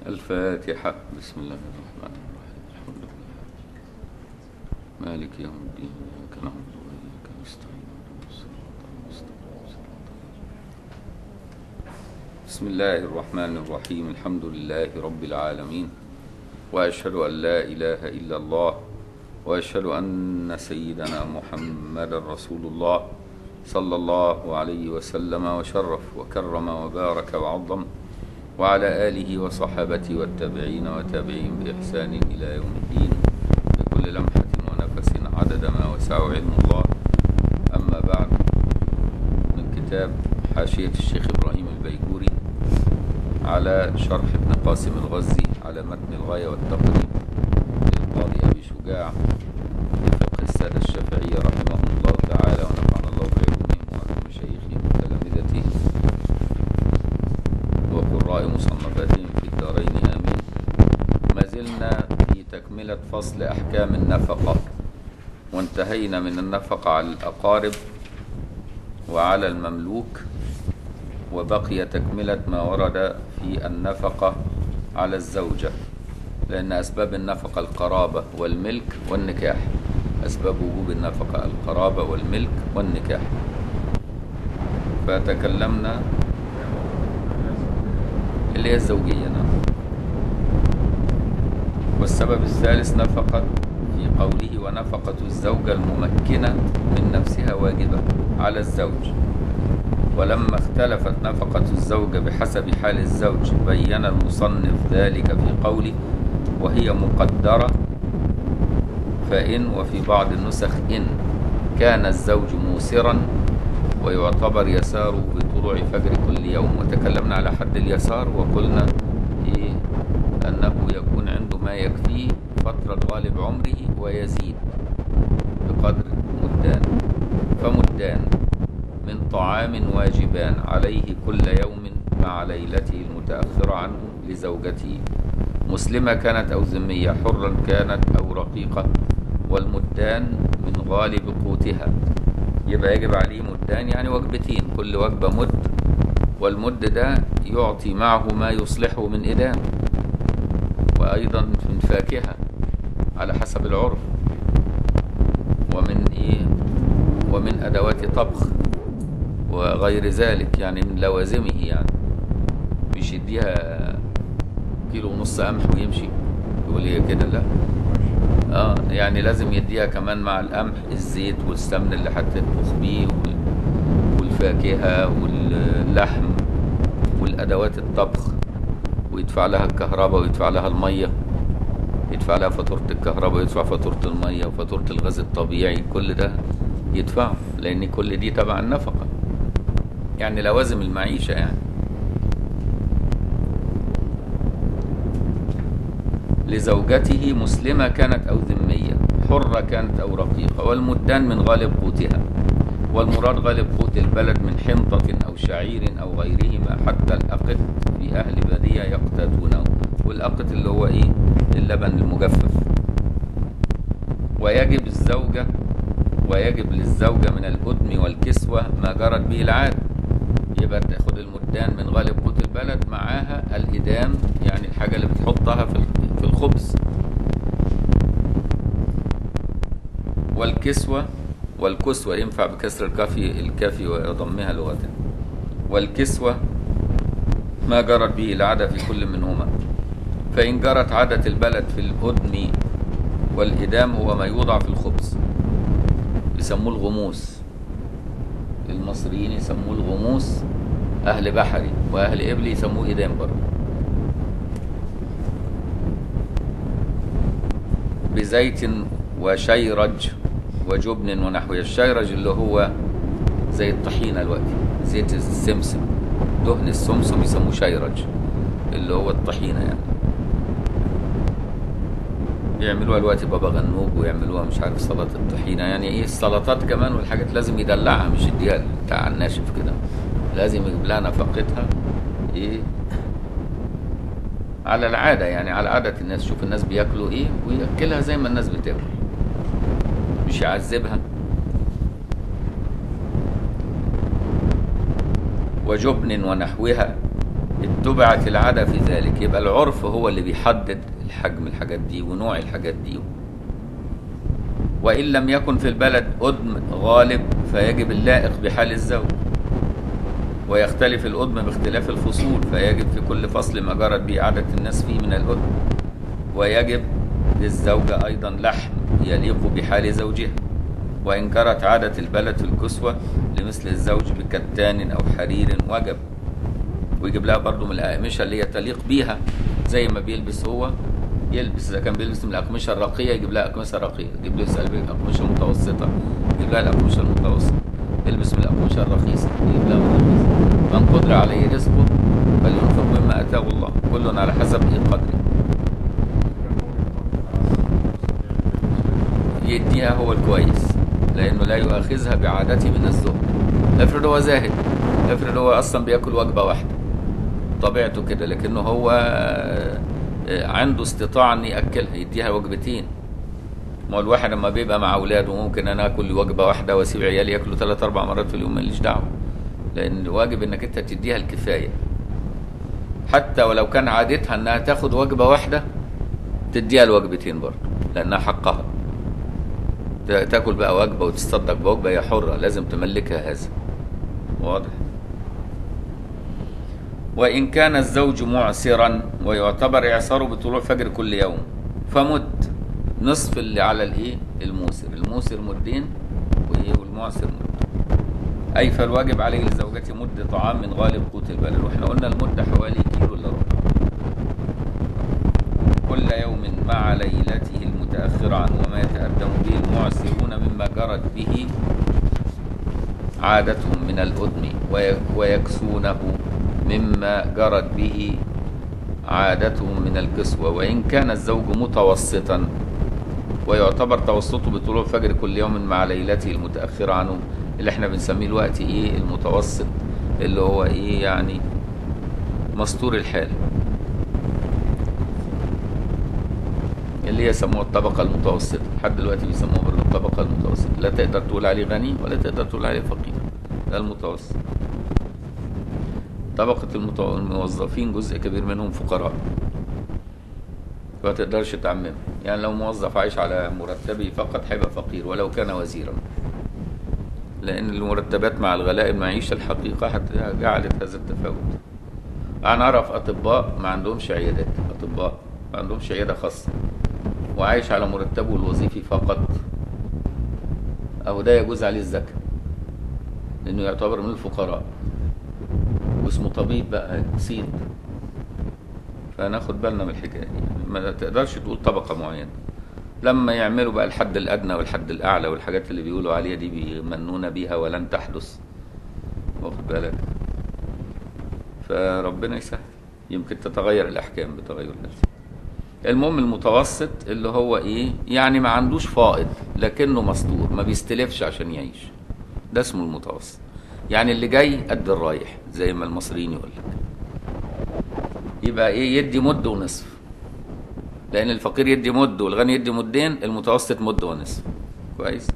الفاتحة. بسم الله الرحمن الرحيم. الحمد لله مالك يوم الدين، إياك نعبد وإياك نستعين، اهدنا الصراط المستقيم صراط الذين. بسم الله الرحمن الرحيم. الحمد لله رب العالمين، وأشهد أن لا إله إلا الله، وأشهد أن سيدنا محمد رسول الله صلى الله عليه وسلم وشرف وكرم وبارك وعظم، وعلى آله وصحابته والتابعين وتابعين بإحسان إلى يوم الدين، بكل لمحة ونفس عدد ما وسع علم الله. أما بعد، من كتاب حاشية الشيخ إبراهيم البيجوري على شرح ابن قاسم الغزي على متن الغاية والتقريب للقاضي أبي شجاع في فقه السادة الشافعية رحمهم الله تعالى، ونفعنا الله بعلومهم ومشايخهم وتلامذتهم وقراء مصنفاتهم في الدارين آمين. ما زلنا في تكملة فصل أحكام النفقة، وانتهينا من النفقة على الأقارب وعلى المملوك، وبقي تكملة ما ورد في النفقة على الزوجة، لأن أسباب النفقة القرابة والملك والنكاح. أسباب وجوب النفقة القرابة والملك والنكاح. فتكلمنا اللي هي الزوجية. والسبب الثالث نفقة في قوله ونفقة الزوجة الممكنة من نفسها واجبة على الزوج. ولما اختلفت نفقة الزوجة بحسب حال الزوج بين المصنف ذلك في قوله وهي مقدرة، فإن وفي بعض النسخ إن كان الزوج موسرا ويعتبر يساره بطلوع فجر كل يوم. وتكلمنا على حد اليسار وقلنا أنه يكون عنده ما يكفيه فترة غالب عمره ويزيد بقدر مدان. فمدان من طعام واجبان عليه كل يوم مع ليلته المتأخرة عنه لزوجته، مسلمة كانت أو ذمية، حرا كانت أو رقيقة. والمدان من غالب قوتها، يبقى يجب عليه مدان يعني وجبتين، كل وجبة مد، والمد ده يعطي معه ما يصلحه من إدام، وأيضا من فاكهة على حسب العرف، ومن أدوات طبخ وغير ذلك، يعني من لوازمه. يعني مش يديها كيلو ونص قمح ويمشي يقول هي كده، لا. يعني لازم يديها كمان مع القمح الزيت والسمن اللي هتطبخ بيه والفاكهة واللحم والأدوات الطبخ، ويدفع لها الكهرباء ويدفع لها المية، يدفع لها فاتورة الكهرباء ويدفع فاتورة المية وفاتورة الغاز الطبيعي، كل ده يدفعه، لأن كل دي تبع النفقة، يعني لوازم المعيشة. يعني لزوجته مسلمة كانت أو ذمية، حرة كانت أو رقيقة. والمدان من غالب قوتها، والمراد غالب قوت البلد من حنطة أو شعير أو غيرهما، حتى الأقط في أهل بادية يقتاتونه. والأقط اللي هو اللبن المجفف. ويجب للزوجة من الأدم والكسوة ما جرت به العادة. يبقى تاخد المدان من غالب قوت البلد معاها الإدام، يعني الحاجة اللي بتحطها في الخبز. والكسوة ينفع بكسر الكافي وضمها لغة. والكسوة ما جرت به العادة في كل منهما. فإن جرت عادة البلد في الأدم والإدام هو ما يوضع في الخبز، يسموه الغموس. المصريين يسموه الغموس، أهل بحري وأهل إبلي يسموه إدام برضه. بزيت وشيرج وجبن ونحوه. الشيرج اللي هو زي الطحينة الوقت، زيت السمسم، دهن السمسم يسموه شيرج، اللي هو الطحينة. يعني يعملوها الوقت بابا غنوج، ويعملوها مش عارف سلطة الطحينة. يعني السلطات كمان والحاجات لازم يدلعها، مش يديها بتاع الناشف كده، لازم يجيب لها نفقتها على العادة، يعني على عادة الناس. شوف الناس بياكلوا ويأكلها زي ما الناس بتاكل، مش يعذبها. وجبن ونحوها اتبعت العادة في ذلك، يبقى العرف هو اللي بيحدد الحجم الحاجات دي ونوع الحاجات دي. وإن لم يكن في البلد أدم غالب فيجب اللائق بحال الزوج، ويختلف الأدم باختلاف الفصول، فيجب في كل فصل ما جرت به عادة الناس فيه من الأدم. ويجب للزوجة أيضا لحم يليق بحال زوجها، وإن جرت عادة البلد في الكسوة لمثل الزوج بكتان أو حرير وجب. ويجيب لها برضو من الأقمشة اللي هي تليق بيها، زي ما بيلبس هو يلبس. إذا كان بيلبس من الأقمشة الرقية يجيب لها أقمشة رقية، يجيب له الأقمشة المتوسطة يجيب لها الأقمشة المتوسطة، يلبس من الأقمشة الرخيصة يجيب لها الرخيصة. من قدر عليه رزقه فلينفق مما آتاه الله، كل على حسب قدره. يديها هو الكويس، لأنه لا يؤاخذها بعادته من الزهد. افرض هو زاهد، افرض هو أصلا بيأكل وجبة واحدة طبيعته كده، لكنه هو عنده استطاعة أن يأكلها، يديها وجبتين. ما الواحد لما بيبقى مع أولاده ممكن أنا أكل وجبة واحدة وأسيب عيالي يأكلوا 3-4 مرات في اليوم، ماليش دعوة، لأن واجب أنك أنت تديها الكفاية. حتى ولو كان عادتها أنها تاخد وجبة واحدة تديها الوجبتين برضه، لأنها حقها. تاكل بقى وجبة وتصدق بوجبة هي حرة، لازم تملكها. هذا واضح. وإن كان الزوج معسرا ويعتبر إعساره بطلوع فجر كل يوم فمد نصف اللي على الموسر. الموسر مدين والمعسر مد. أي فالواجب عليه لزوجته مد طعام من غالب قوت البلد، واحنا قلنا المد حوالي كيلو إلا ربع كل يوم مع ليلته المتأخرة عن وما يتقدم به المعسرون مما جرت به عادتهم من الأدم، ويكسونه مما جرت به عادتهم من الكسوة. وإن كان الزوج متوسطا ويعتبر توسطه بطلوع فجر كل يوم مع ليلته المتأخرة عنه، اللي احنا بنسميه الوقت المتوسط، اللي هو يعني مستور الحال، اللي هي يسموها الطبقة المتوسطة. لحد دلوقتي بيسموها برضه الطبقة المتوسطة، لا تقدر تقول عليه غني ولا تقدر تقول عليه فقير، ده المتوسط. طبقة الموظفين جزء كبير منهم فقراء، ما تقدرش تعممه. يعني لو موظف عايش على مرتبه فقط هيبقى فقير ولو كان وزيرا، لأن المرتبات مع الغلاء المعيشة الحقيقة جعلت هذا التفاوت. أنا أعرف أطباء ما عندهمش عيادات، أطباء ما عندهمش عيادة خاصة وعايش على مرتبه الوظيفي فقط، أو ده يجوز عليه الزكاة لأنه يعتبر من الفقراء، واسمه طبيب بقى صيد. فناخد بالنا من الحكاية دي، ما تقدرش تقول طبقة معينة. لما يعملوا بقى الحد الأدنى والحد الأعلى والحاجات اللي بيقولوا عليها دي بيمنون بيها ولن تحدث، واخد بالك؟ فربنا يسهل، يمكن تتغير الأحكام بتغير نفسه. المهم المتوسط اللي هو يعني ما عندوش فائض لكنه مستور، ما بيستلفش عشان يعيش، ده اسمه المتوسط. يعني اللي جاي قد الرايح زي ما المصريين يقول لك. يبقى يدي مد ونصف، لأن الفقير يدي مد والغني يدي مدين، المتوسط مد ونصف. كويس.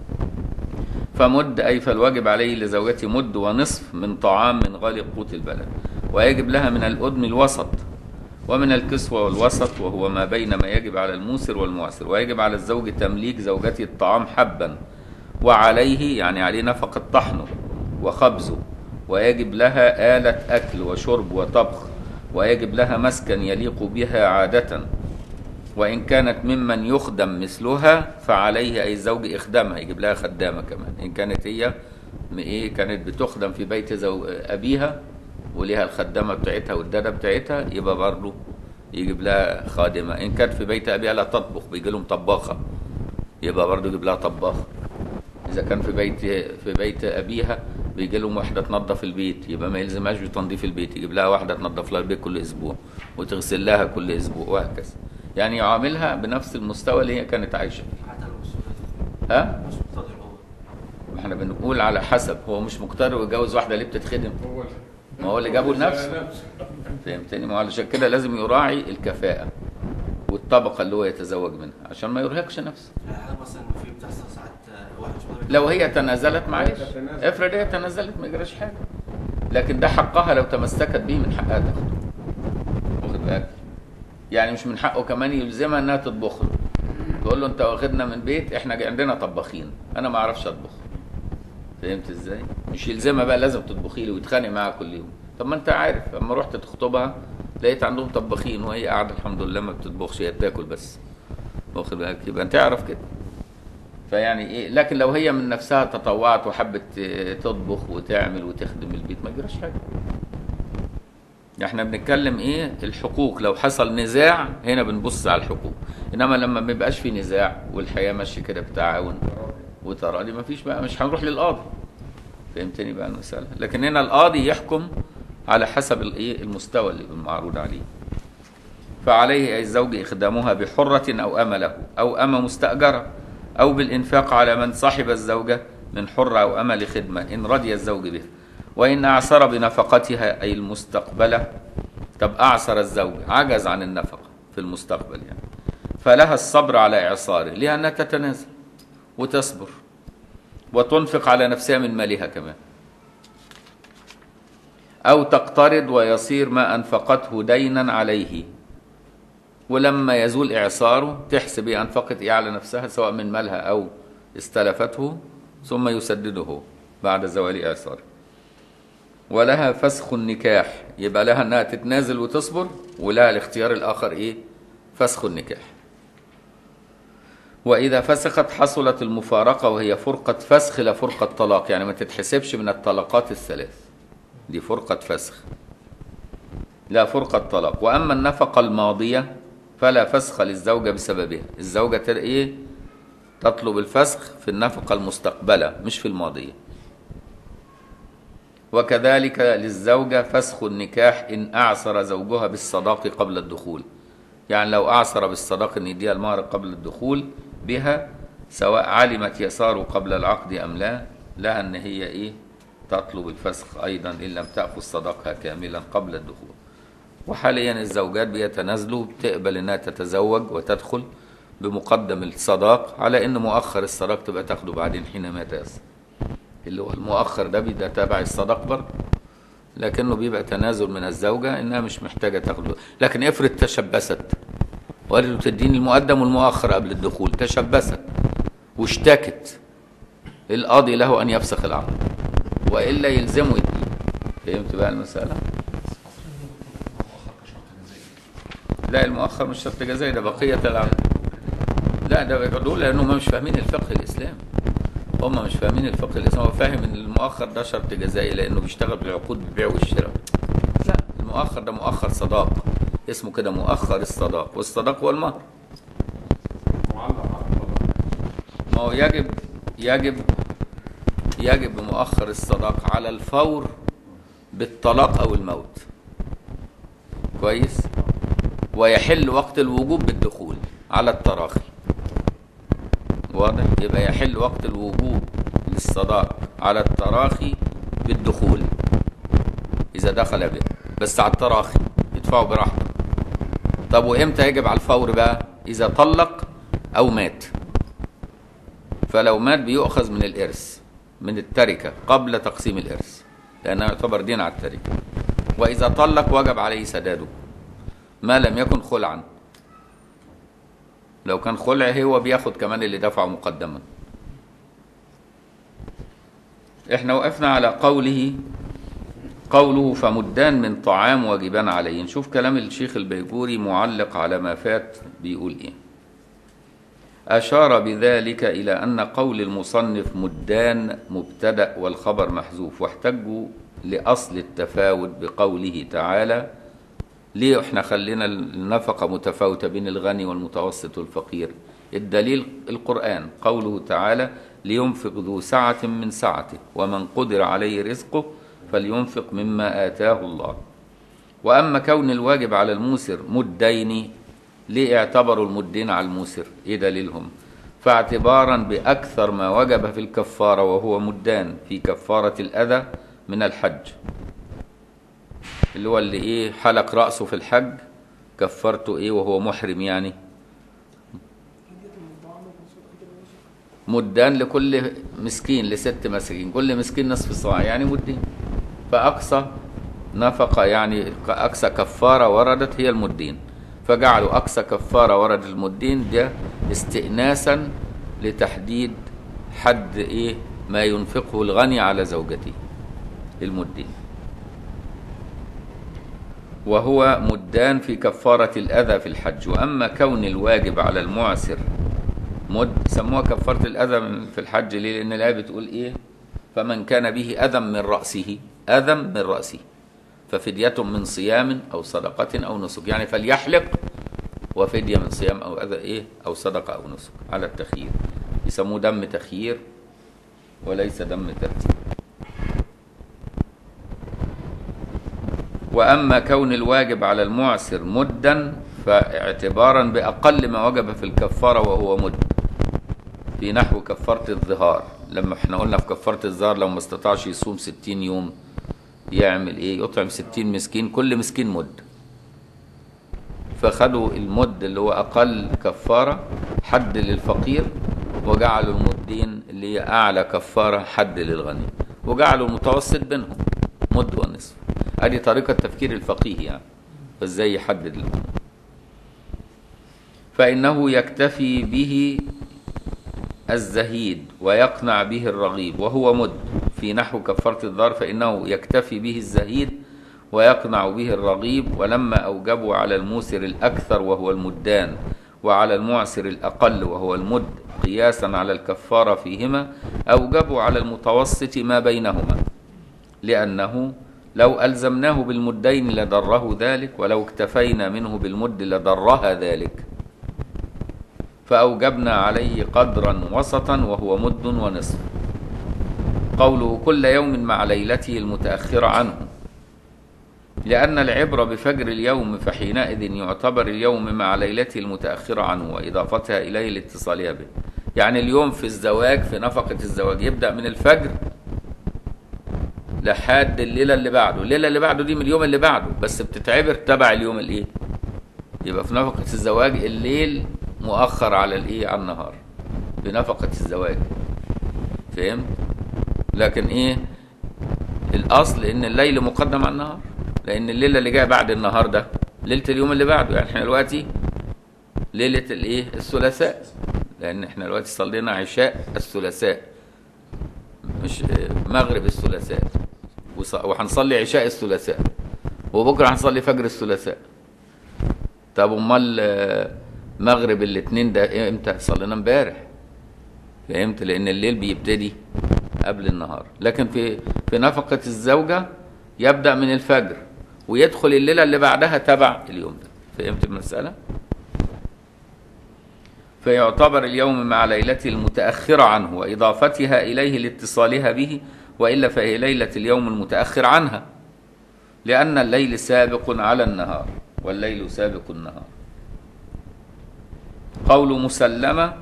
فمد أي فالواجب عليه لزوجته مد ونصف من طعام من غالب قوت البلد، ويجب لها من الأدم الوسط ومن الكسوة والوسط، وهو ما بين ما يجب على الموسر والمعسر. ويجب على الزوج تمليك زوجته الطعام حبا، وعليه يعني عليه نفقة طحنه وخبزه، ويجب لها آلة أكل وشرب وطبخ، ويجب لها مسكن يليق بها عادة. وإن كانت ممن يخدم مثلها فعليه أي الزوج إخدامها، يجيب لها خدامة كمان. إن كانت هي كانت بتخدم في بيت أبيها وليها الخدامة بتاعتها والدادة بتاعتها، يبقى برضه يجيب لها خادمة. إن كانت في بيت أبيها لا تطبخ بيجي لهم طباخة، يبقى برضه يجيب لها طباخة. إذا كان في بيت أبيها بيجي لهم واحدة تنظف البيت، يبقى ما يلزمهاش بتنظيف البيت، يجيب لها واحدة تنظف لها البيت كل أسبوع وتغسل لها كل أسبوع وهكذا. يعني يعاملها بنفس المستوى اللي هي كانت عايشة فيه. ها؟ مش مقتدر هو. احنا بنقول على حسب، هو مش مقتدر ويتجوز واحدة ليه بتتخدم؟ ما هو اللي جابه لنفسه. فهمتني؟ ما هو علشان كده لازم يراعي الكفاءة والطبقة اللي هو يتزوج منها عشان ما يرهقش نفسه. مثلا في بتحصل ساعات واحد لو هي تنازلت معلش، افرض هي تنازلت ما يجراش حاجة. لكن ده حقها لو تمسكت به من حقها تاخده، واخد بالك؟ يعني مش من حقه كمان يلزمها انها تطبخ له، تقول له انت واخدنا من بيت احنا عندنا طباخين انا ما اعرفش اطبخ. فهمت ازاي؟ مش يلزمها بقى لازم تطبخي لي ويتخانق معاها كل يوم. طب ما انت عارف لما رحت تخطبها لقيت عندهم طباخين وهي قاعده الحمد لله ما بتطبخش، هي بتاكل بس، واخد بالك؟ يبقى انت اعرف كده. فيعني ايه، لكن لو هي من نفسها تطوعت وحبت تطبخ وتعمل وتخدم البيت ما يجراش حاجه. احنا بنتكلم ايه الحقوق، لو حصل نزاع هنا بنبص على الحقوق، انما لما ما يبقاش في نزاع والحياه ماشيه كده بتعاون وتراضي ما فيش بقى، مش هنروح للقاضي. فهمتني بقى المساله؟ لكن هنا القاضي يحكم على حسب الايه المستوى اللي المعروض عليه. فعليه أي الزوج إخدامها بحرة أو أمة له، أو أمة مستأجرة، أو بالإنفاق على من صاحب الزوجة من حرة أو أمة لخدمة إن رضي الزوج به. وإن أعسر بنفقتها أي المستقبلة، طب أعسر الزوج عجز عن النفقة في المستقبل يعني، فلها الصبر على إعصاره، لها أنها تتنازل وتصبر وتنفق على نفسها من مالها كمان، أو تقترض ويصير ما أنفقته دينا عليه، ولما يزول إعصاره تحسب هي أنفقت إيه على نفسها سواء من مالها أو استلفته ثم يسدده بعد زوال إعصاره. ولها فسخ النكاح، يبقى لها أنها تتنازل وتصبر، ولها الاختيار الآخر إيه؟ فسخ النكاح. وإذا فسخت حصلت المفارقة، وهي فرقة فسخ لا فرقة طلاق، يعني ما تتحسبش من الطلقات الثلاث، دي فرقة فسخ لا فرقة طلاق. وأما النفقة الماضية فلا فسخ للزوجة بسببها، الزوجة إيه؟ تطلب الفسخ في النفقة المستقبلة مش في الماضية. وكذلك للزوجة فسخ النكاح إن أعسر زوجها بالصداق قبل الدخول، يعني لو أعسر بالصداق إن يديها المهر قبل الدخول بها سواء علمت يساره قبل العقد أم لا، لها أن هي إيه؟ تطلب الفسخ أيضا إن لم تأخذ صداقها كاملا قبل الدخول. وحاليا الزوجات بيتنازلوا، بتقبل انها تتزوج وتدخل بمقدم الصداق، على ان مؤخر الصداق تبقى تاخده بعدين حينما تيسر، اللي هو المؤخر ده بيبقى تابع الصداق برضه، لكنه بيبقى تنازل من الزوجه انها مش محتاجه تاخده. لكن افرض تشبثت وقالت تديني المقدم والمؤخر قبل الدخول، تشبثت واشتكت، القاضي له ان يفسخ العقد والا يلزمه يدين. فهمت بقى المساله؟ لا المؤخر مش شرط جزائي، ده بقية العقد. لا ده دول لأنهم مش فاهمين الفقه الإسلامي، هم مش فاهمين الفقه الإسلامي. هو فاهم إن المؤخر ده شرط جزائي لأنه بيشتغل بالعقود بالبيع والشراء. لا المؤخر ده مؤخر صداق، اسمه كده مؤخر الصداق، والصداق هو المهر. ما هو يجب مؤخر الصداق على الفور بالطلاق أو الموت، كويس؟ ويحل وقت الوجوب بالدخول على التراخي، واضح؟ يبقى يحل وقت الوجوب للصداق على التراخي بالدخول إذا دخل به، بس على التراخي يدفعه براحته. طب وإمتى يجب على الفور بقى؟ إذا طلق أو مات، فلو مات بيؤخذ من الإرث من التركة قبل تقسيم الإرث لأنه يعتبر دين على التركة. وإذا طلق وجب عليه سداده ما لم يكن خلعا، لو كان خلع هو بياخد كمان اللي دفعه مقدما. احنا وقفنا على قوله فمدان من طعام واجبان عليه. نشوف كلام الشيخ البيجوري معلق على ما فات بيقول ايه. أشار بذلك إلى أن قول المصنف مدان مبتدأ والخبر محذوف، واحتجوا لأصل التفاوت بقوله تعالى ليه احنا خلينا النفقة متفاوتة بين الغني والمتوسط والفقير؟ الدليل القرآن، قوله تعالى لينفق ذو سعة من سعته ومن قدر عليه رزقه فلينفق مما آتاه الله. وأما كون الواجب على الموسر مدين، ليه اعتبروا المدين على الموسر؟ ايه دليلهم؟ فاعتبارا بأكثر ما وجب في الكفارة وهو مدان في كفارة الأذى من الحج، اللي هو اللي ايه حلق رأسه في الحج كفرته ايه وهو محرم، يعني مدان لكل مسكين ل6 مساكين، كل مسكين نصف صاع يعني مدين. فأقصى نفقة يعني أقصى كفارة وردت هي المدين، فجعلوا أقصى كفارة ورد المدين ده استئناسا لتحديد حد إيه ما ينفقه الغني على زوجته المدين، وهو مدان في كفارة الأذى في الحج. وأما كون الواجب على المعسر مد، سموها كفارة الأذى في الحج ليه؟ لأن الآية بتقول إيه؟ فمن كان به أذى من رأسه، أذى من رأسه ففدية من صيام أو صدقة أو نسك، يعني فليحلق وفدية من صيام أو أذى إيه أو صدقة أو نسك على التخيير، يسموه دم تخيير وليس دم ترتيب. وأما كون الواجب على المعسر مدا فاعتبارا بأقل ما وجب في الكفارة وهو مد، في نحو كفارة الظهار. لما احنا قلنا في كفارة الظهار لو ما استطاعش يصوم 60 يوم يعمل ايه؟ يطعم 60 مسكين، كل مسكين مد. فخدوا المد اللي هو أقل كفارة حد للفقير، وجعلوا المدين اللي هي أعلى كفارة حد للغني، وجعلوا المتوسط بينهم مد ونصف. هذه طريقة تفكير الفقيه يعني، فازاي يحدد الأمور. فإنه يكتفي به الزهيد ويقنع به الرغيب وهو مد، في نحو كفارة الظهر فإنه يكتفي به الزهيد ويقنع به الرغيب. ولما أوجبوا على الموسر الأكثر وهو المدان وعلى المعسر الأقل وهو المد قياسا على الكفارة فيهما، أوجبوا على المتوسط ما بينهما، لأنه لو ألزمناه بالمدين لضره ذلك، ولو اكتفينا منه بالمد لضرها ذلك، فأوجبنا عليه قدرا وسطا وهو مد ونصف. قوله كل يوم مع ليلته المتأخرة عنه، لأن العبرة بفجر اليوم، فحينئذ يعتبر اليوم مع ليلته المتأخرة عنه وإضافتها إليه لاتصالها به. يعني اليوم في الزواج، في نفقة الزواج، يبدأ من الفجر لحد الليلة اللي بعده، الليلة اللي بعده دي من اليوم اللي بعده، بس بتتعبر تبع اليوم الايه. يبقى في نفقة الزواج الليل مؤخر على الايه، على النهار بنفقة الزواج، فهمت؟ لكن ايه الاصل ان الليل مقدم على النهار، لان الليلة اللي جايه بعد النهار ده ليلة اليوم اللي بعده. يعني احنا دلوقتي ليلة الايه، الثلاثاء، لان احنا دلوقتي صلينا عشاء الثلاثاء مش مغرب الثلاثاء، وهنصلي عشاء الثلاثاء، وبكره هنصلي فجر الثلاثاء. طب امال مغرب الاثنين ده امتى؟ صلينا امبارح، فهمت؟ لان الليل بيبتدي قبل النهار. لكن في نفقة الزوجة يبدأ من الفجر ويدخل الليلة اللي بعدها تبع اليوم ده، فهمت المسألة؟ فيعتبر اليوم مع ليلته المتأخرة عنه وإضافتها إليه لاتصالها به، وإلا فهي ليلة اليوم المتأخر عنها، لأن الليل سابق على النهار والليل سابق النهار. قول مسلمة،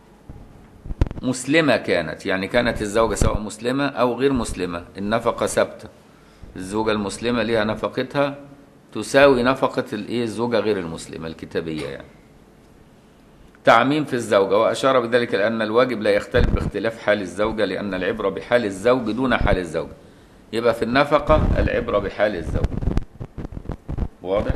مسلمة كانت، يعني كانت الزوجة سواء مسلمة أو غير مسلمة النفقة ثابتة. الزوجة المسلمة لها نفقتها تساوي نفقة الزوجة غير المسلمة الكتابية يعني. تعميم في الزوجة، وأشار بذلك لأن الواجب لا يختلف باختلاف حال الزوجة، لأن العبرة بحال الزوج دون حال الزوجة. يبقى في النفقة العبرة بحال الزوج، واضح؟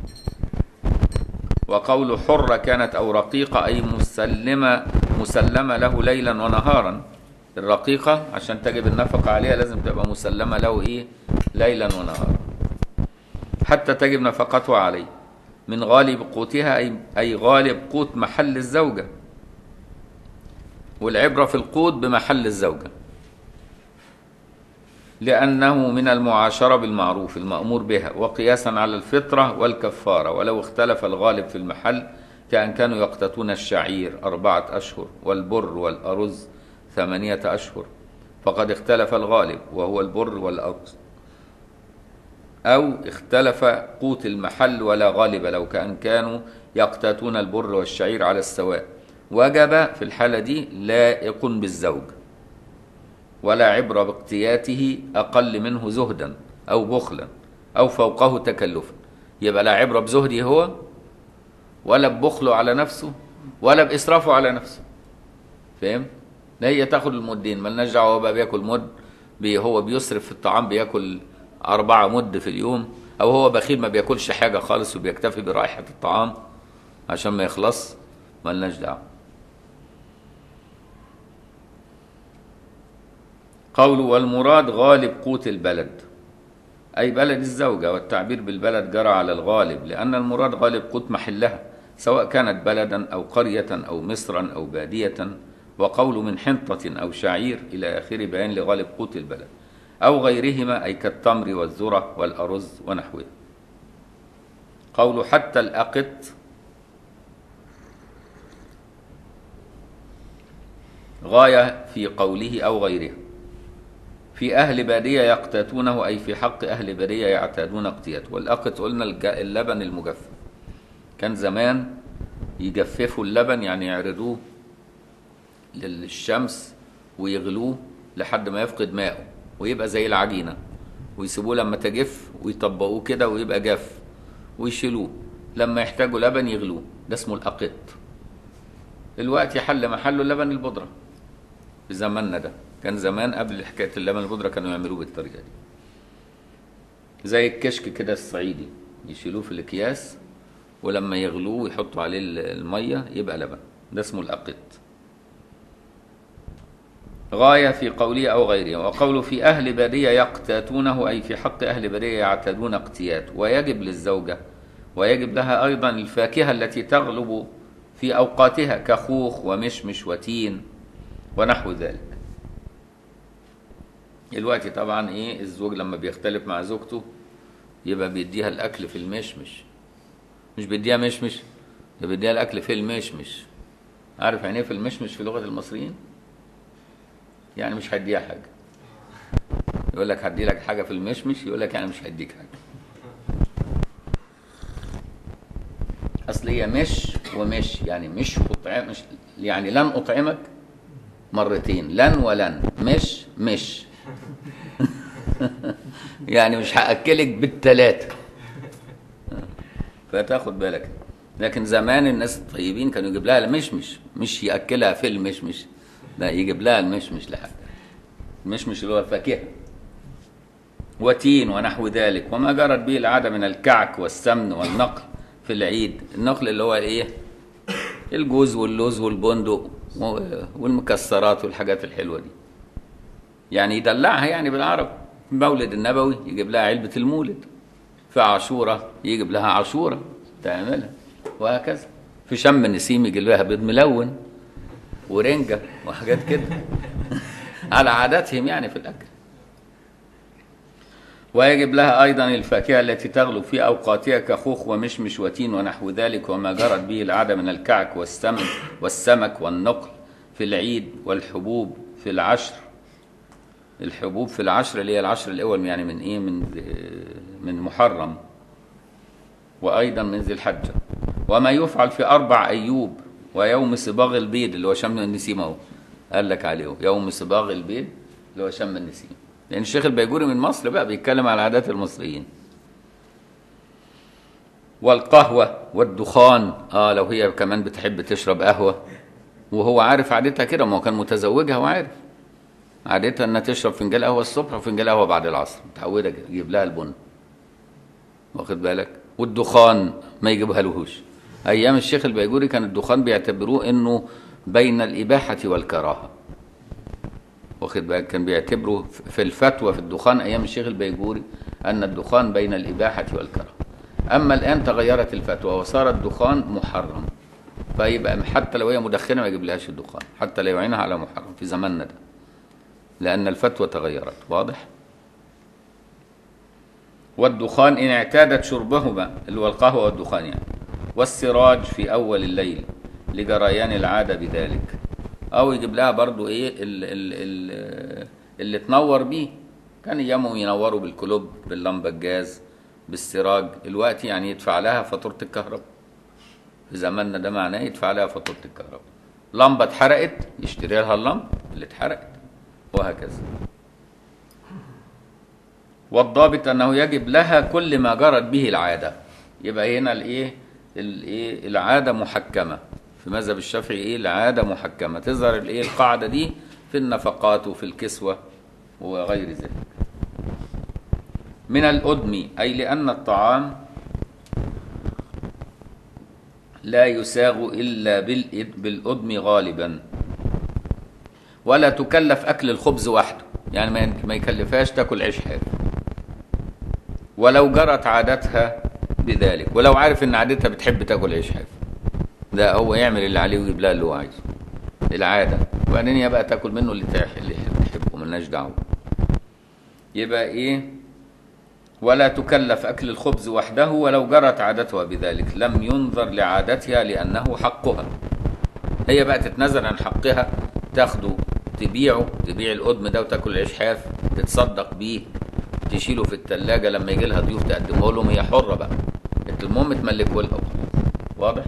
وقول حرة كانت أو رقيقة أي مسلمة له ليلا ونهارا. الرقيقة عشان تجب النفقة عليها لازم تبقى مسلمة له ليلا ونهارا حتى تجب نفقتها عليه، من غالب قوتها أي غالب قوت محل الزوجة، والعبرة في القوت بمحل الزوجة، لأنه من المعاشرة بالمعروف المأمور بها، وقياسا على الفطرة والكفارة. ولو اختلف الغالب في المحل كأن كانوا يقتاتون الشعير 4 أشهر والبر والأرز 8 أشهر، فقد اختلف الغالب وهو البر والأرز، أو اختلف قوت المحل ولا غالب لو كأن كانوا يقتاتون البر والشعير على السواء، وجب في الحالة دي لائق بالزوج، ولا عبرة باقتياته أقل منه زهدا أو بخلا أو فوقه تكلفا. يبقى لا عبرة بزهده هو، ولا ببخله على نفسه، ولا بإسرافه على نفسه، فهم؟ لا، هي تاخد المدين، مالناش دعوة بقى بياكل مد، هو بيسرف في الطعام، بياكل 4 مد في اليوم، أو هو بخيل ما بياكلش حاجة خالص وبيكتفي برائحة الطعام عشان ما يخلص، ملناش دعوة. قوله والمراد غالب قوت البلد، أي بلد الزوجة، والتعبير بالبلد جرى على الغالب، لأن المراد غالب قوت محلها، سواء كانت بلدا أو قرية أو مصرا أو بادية. وقول من حنطة أو شعير إلى آخر بيان لغالب قوت البلد، أو غيرهما، أي كالتمر والذرة والأرز ونحوه. قول حتى الأقط، غاية في قوله أو غيره. في أهل بادية يقتاتونه، أي في حق أهل بادية يعتادون اقتياته. والأقط قلنا اللبن المجفف، كان زمان يجففوا اللبن، يعني يعرضوه للشمس ويغلوه لحد ما يفقد ماءه ويبقى زي العجينة، ويسيبوه لما تجف ويطبقوه كده ويبقى جاف، ويشيلوه لما يحتاجوا لبن يغلوه. ده اسمه الأقط. الوقت يحل محله اللبن البودرة في زماننا ده. كان زمان قبل حكاية اللبن البودرة كانوا يعملوه بالطريقة دي، زي الكشك كده الصعيدي، يشيلوه في الأكياس ولما يغلوه ويحطوا عليه المية يبقى لبن. ده اسمه الأقط. غاية في قوله أو غيره. وقوله في أهل بادية يقتاتونه، أي في حق أهل بادية يعتادون اقتيات. ويجب للزوجة ويجب لها أيضا الفاكهة التي تغلب في أوقاتها، كخوخ ومشمش وتين ونحو ذلك. الوقت طبعا إيه، الزوج لما بيختلف مع زوجته يبقى بيديها الأكل في المشمش، مش بيديها مشمش، ده بيديها الأكل في المشمش. عارف يعني إيه في المشمش في لغة المصريين؟ يعني مش هديها حاجة. يقول لك هدي لك حاجة في المشمش، يقول لك يعني مش هديك حاجة. أصل هي مش ومش، يعني مش أطعم، مش يعني لن أطعمك مرتين، لن ولن، مش يعني مش هأكلك بالثلاثة، فتاخد بالك. لكن زمان الناس الطيبين كانوا يجيب لها المشمش، مش يأكلها في المشمش، لا يجيب لها المشمش لحد. المشمش اللي هو الفاكهة. وتين ونحو ذلك، وما جرت به العادة من الكعك والسمن والنقل في العيد. النقل اللي هو الايه، الجوز واللوز والبندق والمكسرات والحاجات الحلوة دي، يعني يدلعها يعني بالعرب. مولد النبوي يجيب لها علبة المولد، في عاشورة يجيب لها عاشورة تعملها، وهكذا. في شم النسيم يجيب لها بيض ملون ورنجة وحاجات كده على عاداتهم يعني في الأكل. ويجب لها أيضا الفاكهة التي تغلب في أوقاتها، كخوخ ومشمش وتين ونحو ذلك، وما جرت به العادة من الكعك والسمك والنقل في العيد، والحبوب في العشر. الحبوب في العشر اللي هي العشر الأول، يعني من إيه، من محرم، وأيضا من ذي الحجة. وما يفعل في 4 أيوب ويوم صباغ البيض اللي هو شم النسيم، اهو قال لك عليه يوم صباغ البيض اللي هو شم النسيم، لأن الشيخ البيجوري من مصر بقى بيتكلم على عادات المصريين. والقهوة والدخان، لو هي كمان بتحب تشرب قهوة وهو عارف عادتها كده، ما هو كان متزوجها وعارف عادتها انها تشرب فنجان قهوة الصبح وفنجان قهوة بعد العصر، متعودة كده، يجيب لها البن، واخد بالك. والدخان ما يجيبها لهوش. ايام الشيخ البيجوري كان الدخان بيعتبروه انه بين الإباحة والكراهة، واخد بالك. كان بيعتبروا في الفتوى في الدخان ايام الشيخ البيجوري ان الدخان بين الإباحة والكراهة. اما الان تغيرت الفتوى وصار الدخان محرم، فيبقى حتى لو هي مدخنة ما يجيبلهاش الدخان، حتى لا يعينها على محرم في زماننا ده، لأن الفتوى تغيرت. واضح؟ والدخان إن اعتادت شربهما، اللي هو القهوة والدخان يعني. والسراج في أول الليل لجريان العادة بذلك، أو يجيب لها برضو إيه اللي تنور بيه. كان أيامهم ينوروا بالكلوب، باللمبة الجاز، بالسراج. الوقت يعني يدفع لها فاتورة الكهرباء، في زماننا ده معناه يدفع لها فاتورة الكهرباء. لمبة اتحرقت يشتري لها اللمبة اللي اتحرقت، وهكذا. والضابط أنه يجب لها كل ما جرت به العادة. يبقى هنا العادة محكمة في مذهب الشافعي. العادة محكمة، تظهر القاعدة دي في النفقات وفي الكسوة وغير ذلك. من الأدم، أي لأن الطعام لا يساغ إلا بالأدم غالبا. ولا تكلف أكل الخبز وحده، يعني ما يكلفهاش تاكل عيش حاف ولو جرت عادتها بذلك، ولو عارف ان عادتها بتحب تاكل عيش حاف، ده هو يعمل اللي عليه ويجيب لها اللي هو عايزه، العاده، وبعدين هي بقى تاكل منه اللي تحبه، ملناش دعوه. يبقى ايه؟ ولا تكلف اكل الخبز وحده ولو جرت عادتها بذلك، لم ينظر لعادتها لانه حقها. هي بقى تتنازل عن حقها، تاخده تبيع القدم ده وتاكل عيش حاف، تتصدق بيه، تشيله في التلاجة، لما يجي لها ضيوف تقدمه لهم، هي حرة بقى، المهم تملكه لها. واضح؟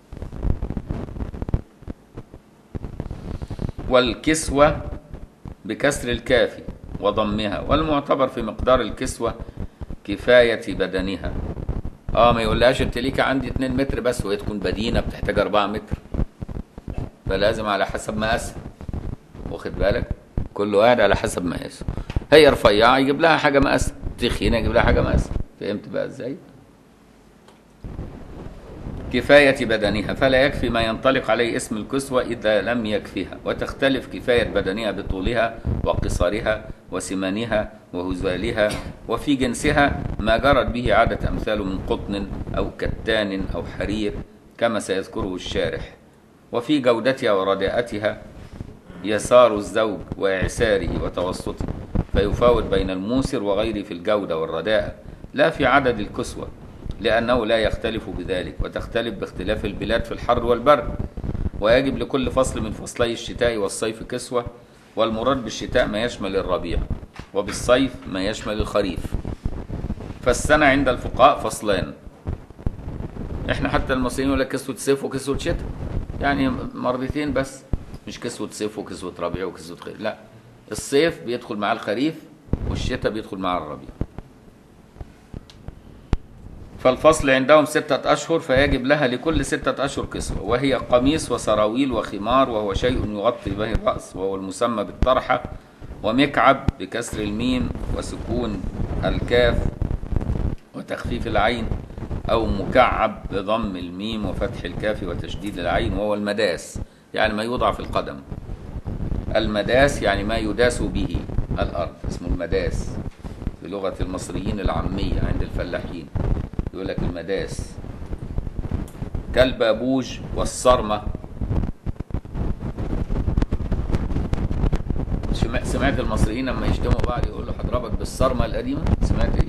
والكسوة بكسر الكاف وضمها، والمعتبر في مقدار الكسوة كفاية بدنها. ما يقولهاش انت ليك عندي 2 متر بس، وهي تكون بدينة بتحتاج 4 متر، فلازم على حسب مقاسها، واخد بالك؟ كل واحد على حسب مقاسه. هي رفيعة يجيب لها حاجة مقاسها، تخينة يجيب لها حاجة مقاسها. فهمت بقى ازاي؟ كفاية بدنها، فلا يكفي ما ينطلق عليه اسم الكسوة إذا لم يكفيها، وتختلف كفاية بدنها بطولها وقصرها وسمانها وهزالها، وفي جنسها ما جرت به عادة أمثال من قطن أو كتان أو حرير كما سيذكره الشارح. وفي جودتها ورداءتها يسار الزوج وإعساره وتوسطه، فيفاوت بين الموسر وغيره في الجودة والرداءة، لا في عدد الكسوة، لأنه لا يختلف بذلك، وتختلف باختلاف البلاد في الحر والبرد. ويجب لكل فصل من فصلي الشتاء والصيف كسوة، والمراد بالشتاء ما يشمل الربيع، وبالصيف ما يشمل الخريف. فالسنة عند الفقهاء فصلان، احنا حتى المصريين يقول لك كسوة صيف وكسوة شتاء، يعني مرتين بس، مش كسوة صيف وكسوة ربيع وكسوة خريف، لا، الصيف بيدخل مع الخريف والشتاء بيدخل مع الربيع. فالفصل عندهم 6 أشهر، فيجب لها لكل 6 أشهر كسوة، وهي قميص وسراويل وخمار، وهو شيء يغطي به الرأس، وهو المسمى بالطرحة، ومكعب بكسر الميم وسكون الكاف وتخفيف العين، أو مكعب بضم الميم وفتح الكاف وتشديد العين، وهو المداس، يعني ما يوضع في القدم. المداس يعني ما يداس به الأرض، اسمه المداس في لغة المصريين العامية، عند الفلاحين يقول لك المداس. كالبابوج والصرمة. سمعت المصريين لما يشتموا بعض يقول له هضربك بالصرمة القديمة؟ سمعت ايه؟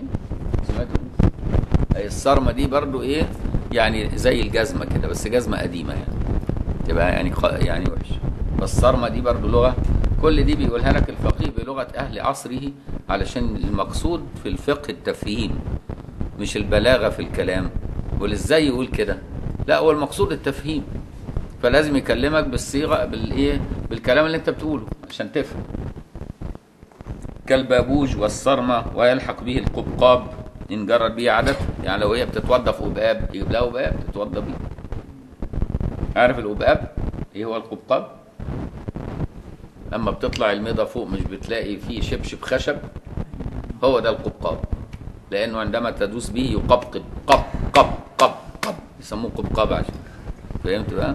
اي الصرمة دي برضو ايه؟ يعني زي الجزمة كده، بس جزمة قديمة، يعني تبقى يعني وحش. فالصرمة دي برضو لغة، كل دي بيقولها لك الفقيه بلغة أهل عصره، علشان المقصود في الفقه التفهيم، مش البلاغة في الكلام. يقول ازاي يقول كده؟ لا، هو المقصود التفهيم، فلازم يكلمك بالصيغة بالكلام اللي انت بتقوله عشان تفهم. كالبابوج والصرمة، ويلحق به القبقاب إن جرت به عادته، يعني لو هي بتتوضى في قبقاب يجيب لها قبقاب تتوضى بيه. عارف القبقاب؟ ايه هو القبقاب؟ لما بتطلع الميضة فوق مش بتلاقي فيه شبشب خشب؟ هو ده القبقاب، لأنه عندما تدوس به يقبقب، قب قب قب قب، يسموه قبقاب عشان. فهمت بقى؟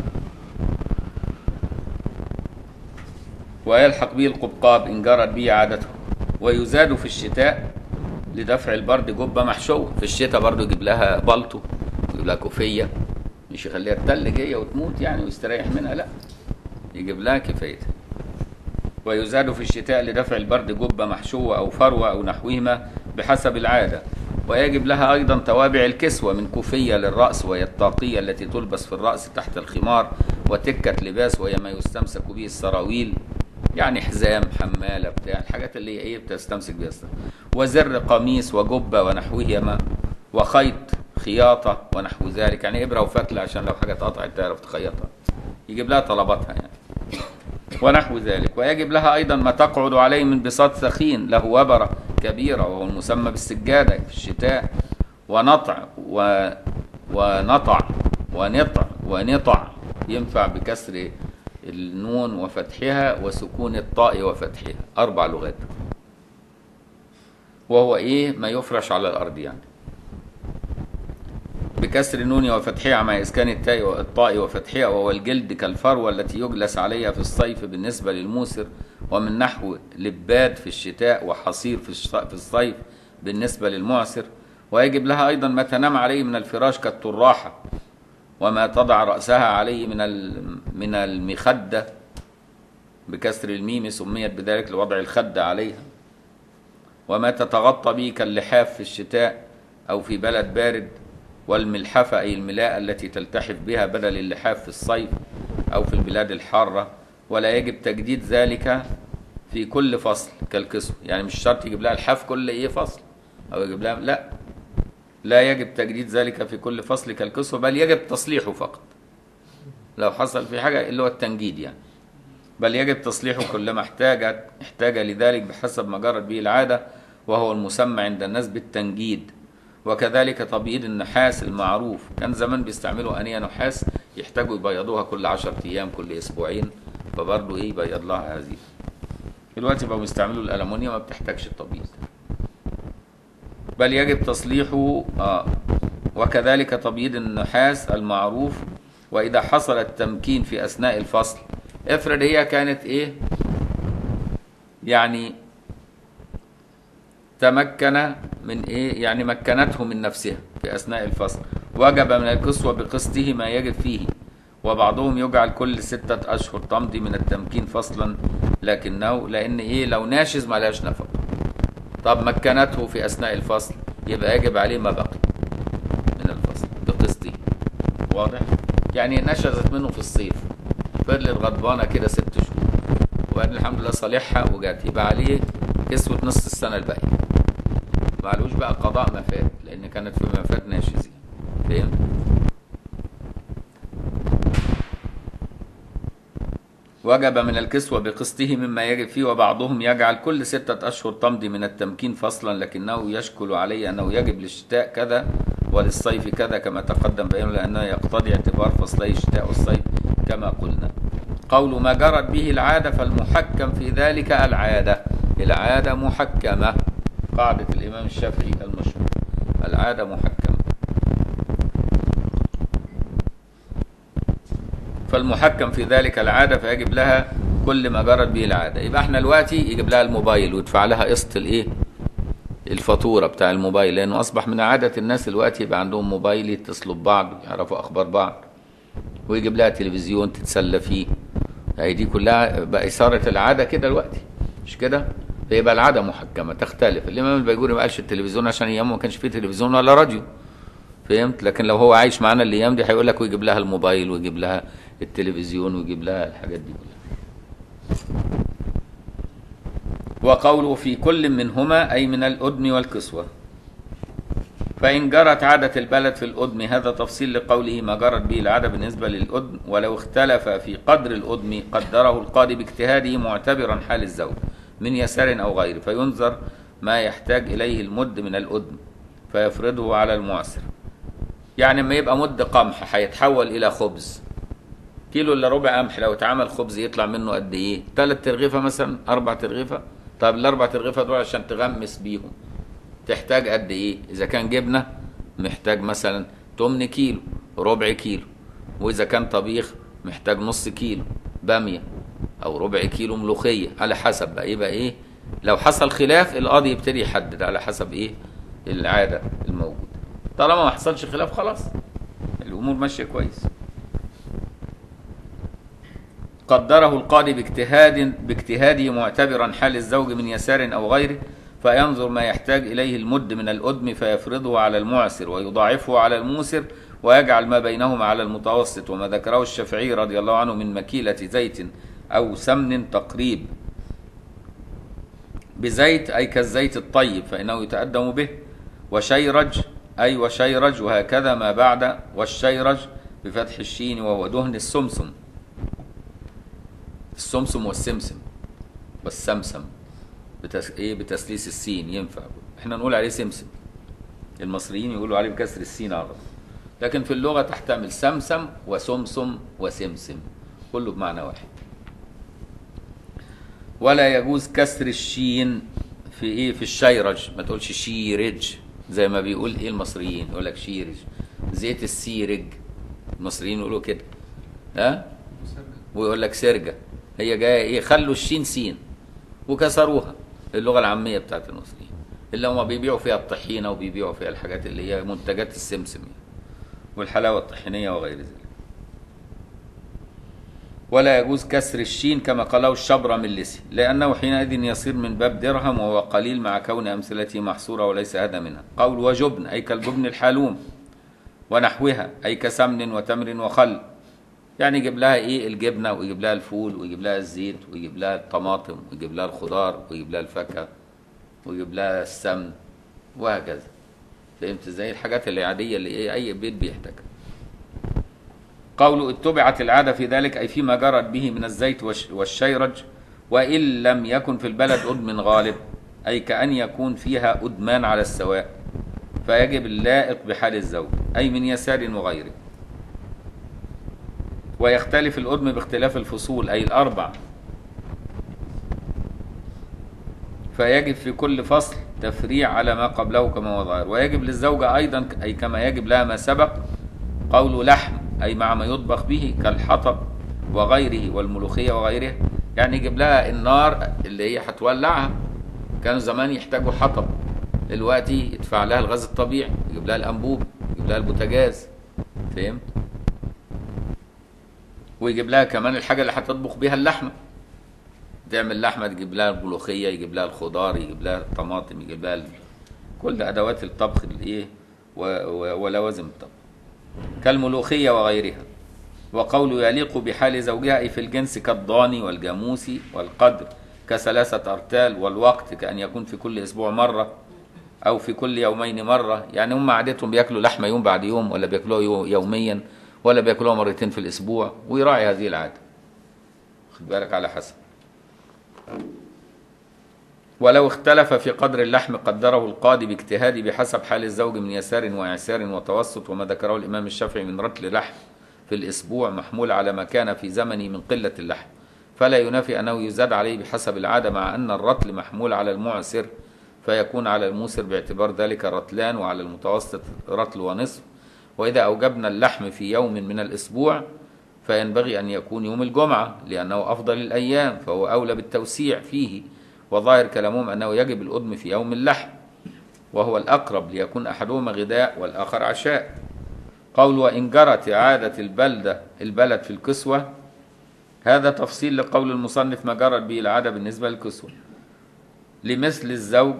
ويلحق به القبقاب إن جرت به عادته. ويزاد في الشتاء لدفع البرد جبة محشوة، في الشتاء برضو يجيب لها بلطو، يجيب لها كوفية، مش يخليها تتلج هي وتموت يعني ويستريح منها، لا، يجيب لها كفايتها. ويزاد في الشتاء لدفع البرد جبة محشوة أو فروة أو نحوهما بحسب العادة. ويجب لها أيضا توابع الكسوة من كوفية للرأس، وهي الطاقية التي تلبس في الرأس تحت الخمار، وتكة لباس وهي ما يستمسك به السراويل، يعني حزام، حمالة، بتاع الحاجات اللي هي بتستمسك بها. وزر قميص وجبة ونحوهما، وخيط خياطة ونحو ذلك، يعني إبرة وفتلة عشان لو حاجة اتقطعت تعرف تخيطها، يجيب لها طلباتها يعني، ونحو ذلك. ويجب لها أيضا ما تقعد عليه من بساط ثخين له وبرة كبيرة، وهو المسمى بالسجادة في الشتاء، ونطع ونطع ينفع بكسر النون وفتحها وسكون الطاء وفتحها، 4 لغات. وهو إيه؟ ما يفرش على الأرض يعني. بكسر النون وفتحها مع إسكان الطاء وفتحها، وهو الجلد كالفروة التي يجلس عليها في الصيف بالنسبة للموسر، ومن نحو لباد في الشتاء وحصير في الصيف بالنسبة للمعسر. ويجب لها أيضا ما تنام عليه من الفراش كالطراحة، وما تضع رأسها عليه من المخدة بكسر الميم سميت بذلك لوضع الخدة عليها، وما تتغطى به كاللحاف في الشتاء أو في بلد بارد، والملحفة أي الملاءة التي تلتحف بها بدل اللحاف في الصيف أو في البلاد الحارة. ولا يجب تجديد ذلك في كل فصل كالكسوة، يعني مش شرط يجيب لها الحاف كل إيه فصل أو يجيب لها، لا يجب تجديد ذلك في كل فصل كالكسوة، بل يجب تصليحه فقط لو حصل في حاجة اللي هو التنجيد يعني، بل يجب تصليحه كلما احتاج لذلك بحسب ما جرت به العادة، وهو المسمى عند الناس بالتنجيد. وكذلك تبييض النحاس المعروف، كان زمان بيستعملوا أنية نحاس يحتاجوا يبيضوها كل 10 أيام كل أسبوعين، فبرضه إيه يبيض لها هذه. دلوقتي بقوا بيستعملوا الألمونيوم ما بتحتاجش التبييض، بل يجب تصليحه. وكذلك تبييض النحاس المعروف. وإذا حصل التمكين في أثناء الفصل، افرض هي كانت إيه يعني تمكن من إيه يعني مكنته من نفسها في أثناء الفصل، وجب من الكسوة بقسطه ما يجب فيه. وبعضهم يجعل كل 6 أشهر تمضي من التمكين فصلا، لكنه لأن إيه لو ناشز ما لهاش نفقة. طب مكنته في أثناء الفصل يبقى يجب عليه ما بقي من الفصل بقسطه. واضح؟ يعني نشزت منه في الصيف، فضلت غضبانة كده 6 شهور، وبعدين الحمد لله صالحها وجات، يبقى عليه كسوة نص السنة الباقية، معلوش بقى قضاء ما فات، لأن كانت في ما فات ناشز يعني. فهمت؟ وجب من الكسوة بقسطه مما يجب فيه. وبعضهم يجعل كل 6 أشهر تمضي من التمكين فصلا، لكنه يشكل عليه أنه يجب للشتاء كذا وللصيف كذا كما تقدم بيانه، لأنه يقتضي اعتبار فصلي الشتاء والصيف كما قلنا. قول ما جرت به العادة فالمحكم في ذلك العادة. العادة محكمة، قاعدة الإمام الشافعي المشهور، العادة محكمة. فالمحكم في ذلك العادة فيجب لها كل ما جرت به العادة. يبقى احنا دلوقتي يجيب لها الموبايل ويدفع لها قسط الايه الفاتورة بتاع الموبايل، لأنه أصبح من عادة الناس دلوقتي يبقى عندهم موبايل يتصلوا ببعض يعرفوا أخبار بعض، ويجيب لها تلفزيون تتسلى فيه. هي دي كلها بقى صارت العادة كده دلوقتي، مش كده؟ فيبقى العادة محكمة تختلف. الإمام البيجوري ما قالش التلفزيون عشان أيامه ما كانش فيه تلفزيون ولا راديو، فهمت؟ لكن لو هو عايش معانا الأيام دي هيقول لك ويجيب لها الموبايل ويجيب لها التلفزيون ويجيب لها الحاجات دي كلها. وقوله في كل منهما أي من الأدم والكسوة. فإن جرت عادة البلد في الأدم، هذا تفصيل لقوله ما جرت به العادة بالنسبة للأدم. ولو اختلف في قدر الأدم قدره القاضي باجتهاده معتبرا حال الزوج من يسار أو غيره، فينظر ما يحتاج إليه المد من الأدم فيفرضه على المعسر. يعني لما يبقى مد قمح هيتحول إلى خبز، كيلو إلا ربع قمح لو اتعمل خبز يطلع منه قد إيه؟ 3 ترغيفة مثلا، 4 ترغيفة. طب ال4 ترغيفة دول عشان تغمس بيهم تحتاج قد إيه؟ إذا كان جبنة محتاج مثلا 8 كيلو، ربع كيلو. وإذا كان طبيخ محتاج نص كيلو بامية أو ربع كيلو ملوخية، على حسب بقى. يبقى إيه؟ لو حصل خلاف القاضي يبتدي يحدد على حسب إيه العادة الموجودة. طالما ما حصلش خلاف خلاص الأمور ماشية كويس. قدره القاضي باجتهاده معتبرا حال الزوج من يسار أو غيره، فينظر ما يحتاج إليه المد من الأدم فيفرضه على المعسر ويضاعفه على الموسر، ويجعل ما بينهما على المتوسط. وما ذكره الشافعي رضي الله عنه من مكيلة زيت أو سمن تقريب بزيت أي كالزيت الطيب فإنه يتقدم به، وشيرج أي وشيرج، وهكذا ما بعد والشيرج بفتح الشين، وهو دهن السمسم. السمسم والسمسم والسمسم بتسليس السين ينفع، احنا نقول عليه سمسم، المصريين يقولوا عليه بكسر السين عرض، لكن في اللغة تحتمل سمسم وسمسم وسمسم كله بمعنى واحد. ولا يجوز كسر الشين في ايه؟ في الشيرج، ما تقولش شيرج زي ما بيقول ايه المصريين، يقول لك شيرج. زيت السيرج، المصريين يقولوا كده، ها؟ ويقول لك سرجه. هي جايه ايه؟ خلوا الشين سين وكسروها، اللغه العاميه بتاعت المصريين، اللي هم بيبيعوا فيها الطحينه وبيبيعوا فيها الحاجات اللي هي منتجات السمسم والحلاوه الطحينيه وغير ذلك. ولا يجوز كسر الشين كما قاله الشبرملسي، لأنه حينئذ يصير من باب درهم، وهو قليل مع كون أمثلته محصورة وليس هذا منها. قول وجبن أي كالجبن الحلوم ونحوها، أي كسمن وتمر وخل، يعني يجيب لها إيه؟ الجبنة، ويجيب لها الفول، ويجيب لها الزيت، ويجيب لها الطماطم، ويجيب لها الخضار، ويجيب لها الفاكهة، ويجيب لها السمن، وهكذا. فهمت ازاي؟ الحاجات العادية اللي إيه أي بيت بيحتاجها. قوله اتبعت العادة في ذلك أي فيما جرت به من الزيت والشيرج، وإن لم يكن في البلد أدم غالب، أي كأن يكون فيها أدمان على السواء، فيجب اللائق بحال الزوج، أي من يسار وغيره. ويختلف الأدم باختلاف الفصول، أي الأربع، فيجب في كل فصل تفريع على ما قبله كما هو ظاهر. ويجب للزوجة أيضا أي كما يجب لها ما سبق. قوله لحم أي مع ما يطبخ به كالحطب وغيره والملوخية وغيرها، يعني يجيب لها النار اللي هي هتولعها. كانوا زمان يحتاجوا حطب، دلوقتي يدفع لها الغاز الطبيعي، يجيب لها الأنبوب، يجيب لها البوتاجاز. فهمت؟ ويجيب لها كمان الحاجة اللي هتطبخ بيها اللحمة، تعمل لحمة تجيب لها الملوخية، يجيب لها الخضار، يجيب لها الطماطم، يجيب لها كل أدوات الطبخ الإيه ولوازم الطبخ كالملوخية وغيرها. وقوله يليق بحال زوجها أي في الجنس كالضاني والجاموس والقدر كثلاثة أرتال، والوقت كأن يكون في كل أسبوع مرة أو في كل يومين مرة. يعني هم عادتهم بياكلوا لحمة يوم بعد يوم، ولا بياكلوها يوميا، ولا بياكلوها مرتين في الأسبوع، ويراعي هذه العادة. خد بالك على حسب. ولو اختلف في قدر اللحم قدره القاضي باجتهاده بحسب حال الزوج من يسار وإعسار وتوسط، وما ذكره الإمام الشافعي من رطل لحم في الأسبوع محمول على ما كان في زمنه من قلة اللحم، فلا ينافي أنه يزاد عليه بحسب العادة، مع أن الرطل محمول على المعسر فيكون على الموسر باعتبار ذلك رطلان، وعلى المتوسط رطل ونصف. وإذا أوجبنا اللحم في يوم من الأسبوع فينبغي أن يكون يوم الجمعة، لأنه أفضل الأيام فهو أولى بالتوسيع فيه. وظاهر كلامهم أنه يجب الأدم في يوم اللحم، وهو الأقرب ليكون أحدهما غذاء والآخر عشاء. قول وإن جرت عادة البلد في الكسوة، هذا تفصيل لقول المصنف ما جرت به العادة بالنسبة للكسوة، لمثل الزوج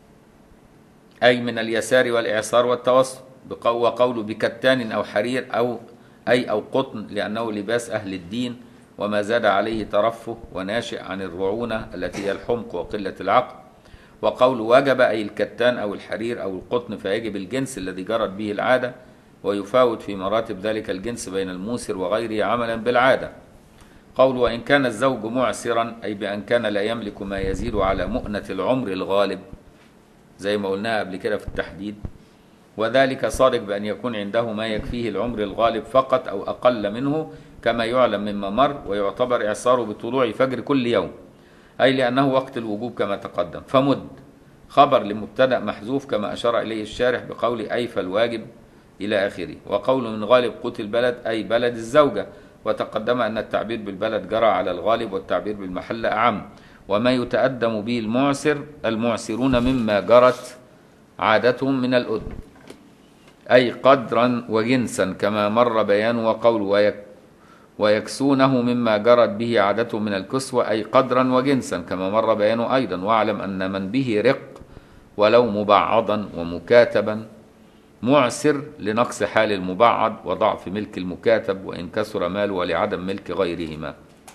أي من اليسار والإعصار والتوسط. وقوله بكتان أو حرير أو قطن، لأنه لباس أهل الدين، وما زاد عليه ترفه وناشئ عن الرعونة التي هي الحمق وقلة العقل. وقول وجب أي الكتان أو الحرير أو القطن، فيجب الجنس الذي جرت به العادة، ويفاوت في مراتب ذلك الجنس بين الموسر وغيره عملا بالعادة. قول وإن كان الزوج معسرا أي بأن كان لا يملك ما يزيد على مؤنة العمر الغالب، زي ما قلناها قبل كده في التحديد، وذلك صادق بأن يكون عنده ما يكفيه العمر الغالب فقط أو أقل منه، كما يعلم مما مر. ويعتبر إعصاره بطلوع فجر كل يوم، أي لأنه وقت الوجوب كما تقدم. فمد خبر لمبتدأ محذوف كما أشار إليه الشارح بقول أي فالواجب إلى آخره. وقول من غالب قوت البلد أي بلد الزوجة، وتقدم أن التعبير بالبلد جرى على الغالب، والتعبير بالمحل أعم. وما يتأدم به المعسرون مما جرت عادتهم من الأدم، أي قدرا وجنسا كما مر بيان. وقول ويكسونه مما جرت به عادتهم من الكسوة، أي قدرا وجنسا كما مر بيانه أيضا. واعلم أن من به رق ولو مبعضا ومكاتبا معسر لنقص حال المبعض وضعف ملك المكاتب، وإن كسر ماله ولعدم ملك غيرهما.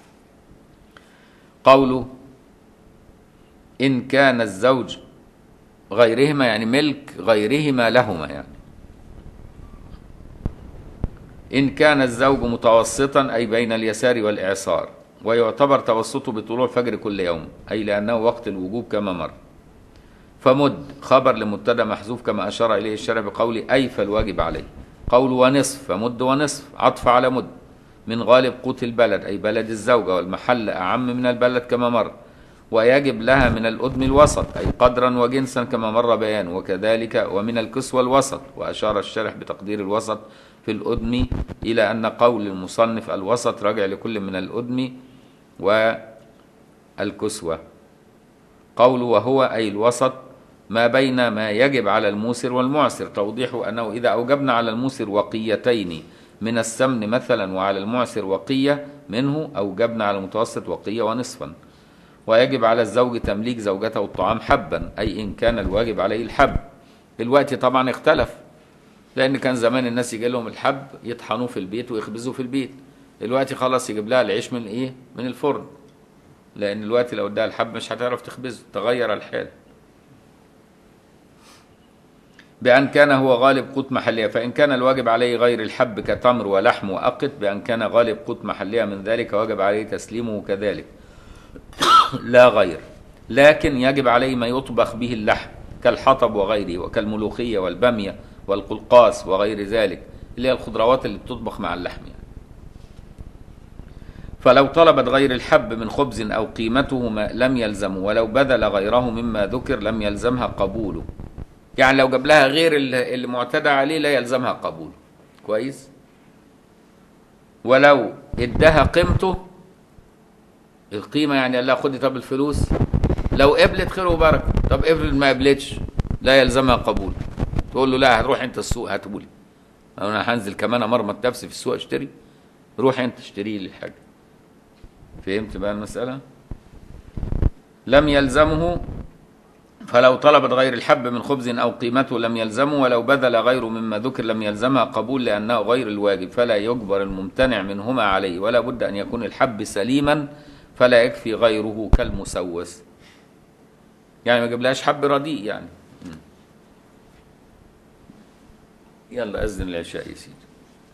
قوله إن كان الزوج غيرهما، يعني ملك غيرهما لهما، يعني إن كان الزوج متوسطا أي بين اليسار والإعصار، ويعتبر توسطه بطلوع فجر كل يوم، أي لأنه وقت الوجوب كما مر. فمد خبر لمبتدا محذوف كما أشار إليه الشارع بقول أي فالواجب عليه. قول ونصف، فمد ونصف عطف على مد، من غالب قوت البلد أي بلد الزوجة، والمحل أعم من البلد كما مر. ويجب لها من الأدم الوسط، أي قدرا وجنسا كما مر بيانه، وكذلك ومن الكسوة الوسط. وأشار الشارح بتقدير الوسط في الأدم إلى أن قول المصنف الوسط راجع لكل من الأدم والكسوة. قوله وهو أي الوسط ما بين ما يجب على الموسر والمعسر، توضيحه أنه إذا أوجبنا على الموسر وقيتين من السمن مثلا وعلى المعسر وقية منه، أوجبنا على المتوسط وقية ونصفا. ويجب على الزوج تمليك زوجته الطعام حبا، أي إن كان الواجب عليه الحب. الوقت طبعا اختلف، لأن كان زمان الناس يجي لهم الحب يطحنوه في البيت ويخبزوه في البيت. الوقت خلاص يجيب لها العيش من إيه؟ من الفرن، لأن الوقت لو اداها الحب مش هتعرف تخبزه، تغير الحال. بأن كان هو غالب قوت محلها، فإن كان الواجب عليه غير الحب كتمر ولحم وأقط، بأن كان غالب قوت محلها من ذلك وجب عليه تسليمه كذلك لا غير. لكن يجب عليه ما يطبخ به اللحم كالحطب وغيره، وكالملوخية والبامية والقلقاس وغير ذلك، اللي هي الخضروات اللي بتطبخ مع اللحم يعني. فلو طلبت غير الحب من خبز أو قيمته ما لم يلزمه، ولو بذل غيره مما ذكر لم يلزمها قبوله. يعني لو جاب لها غير اللي معتدى عليه لا يلزمها قبوله، كويس. ولو ادها قيمته، القيمة يعني قال لها خدي طب الفلوس، لو قبلت خير وبركة. طب افرض ما قبلتش لا يلزمها قبول، تقول له لا هتروح انت السوق هاتهولي، انا هنزل كمان امرمط نفسي في السوق اشتري، روح انت اشتري لي الحاجة. فهمت بقى المسألة؟ لم يلزمه. فلو طلبت غير الحب من خبز أو قيمته لم يلزمه، ولو بذل غيره مما ذكر لم يلزمها قبول، لأنه غير الواجب، فلا يجبر الممتنع منهما عليه، ولا بد أن يكون الحب سليما، فلا يكفي غيره كالمسوس. يعني ما جبلهاش حب رديء يعني. يلا أذن العشاء يا سيدي.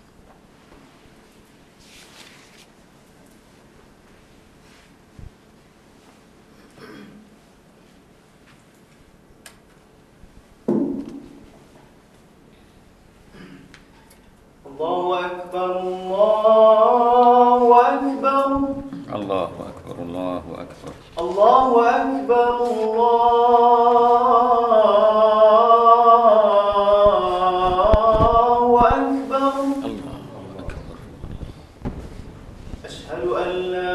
الله أكبر الله أكبر الله أكبر الله أكبر الله أكبر الله أكبر الله أكبر. أشهد أن لا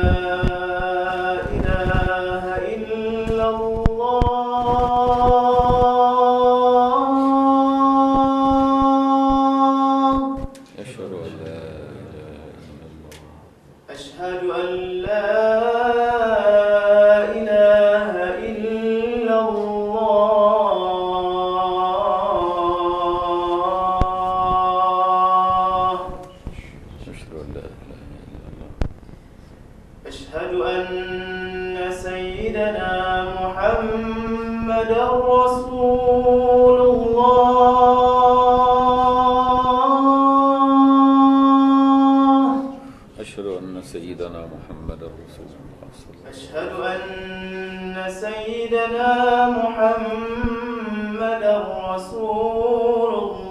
إله إلا الله. أشهد أن لا إله إلا الله. أشهد أن لا إله إلا الله. أشهد أن لا إله إلا الله. أشهد أن سيدنا محمدا رسول الله. أشهد أن سيدنا محمد رسول الله صلى الله عليه وسلم. أشهد أن سيدنا محمدا رسول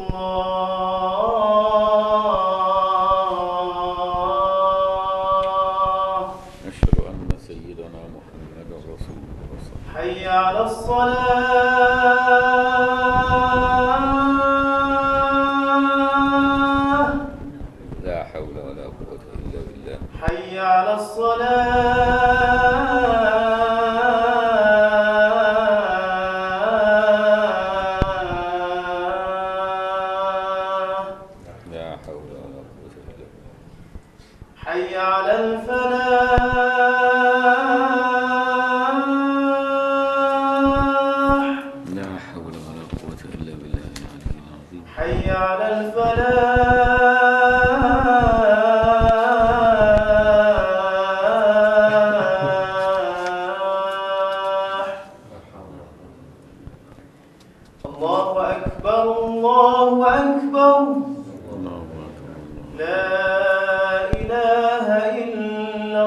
الله. أشهد أن سيدنا محمد رسول الله صلى الله عليه وسلم. حي على الصلاة. لا حول ولا قوة إلا بالله. حي على الصلاة. لا حول ولا قوة إلا بالله. حي على الفلاح. لا حول ولا قوة إلا بالله العلي العظيم. حي على الفلاح. الله أكبر الله أكبر الله أكبر الله. لا إله إلا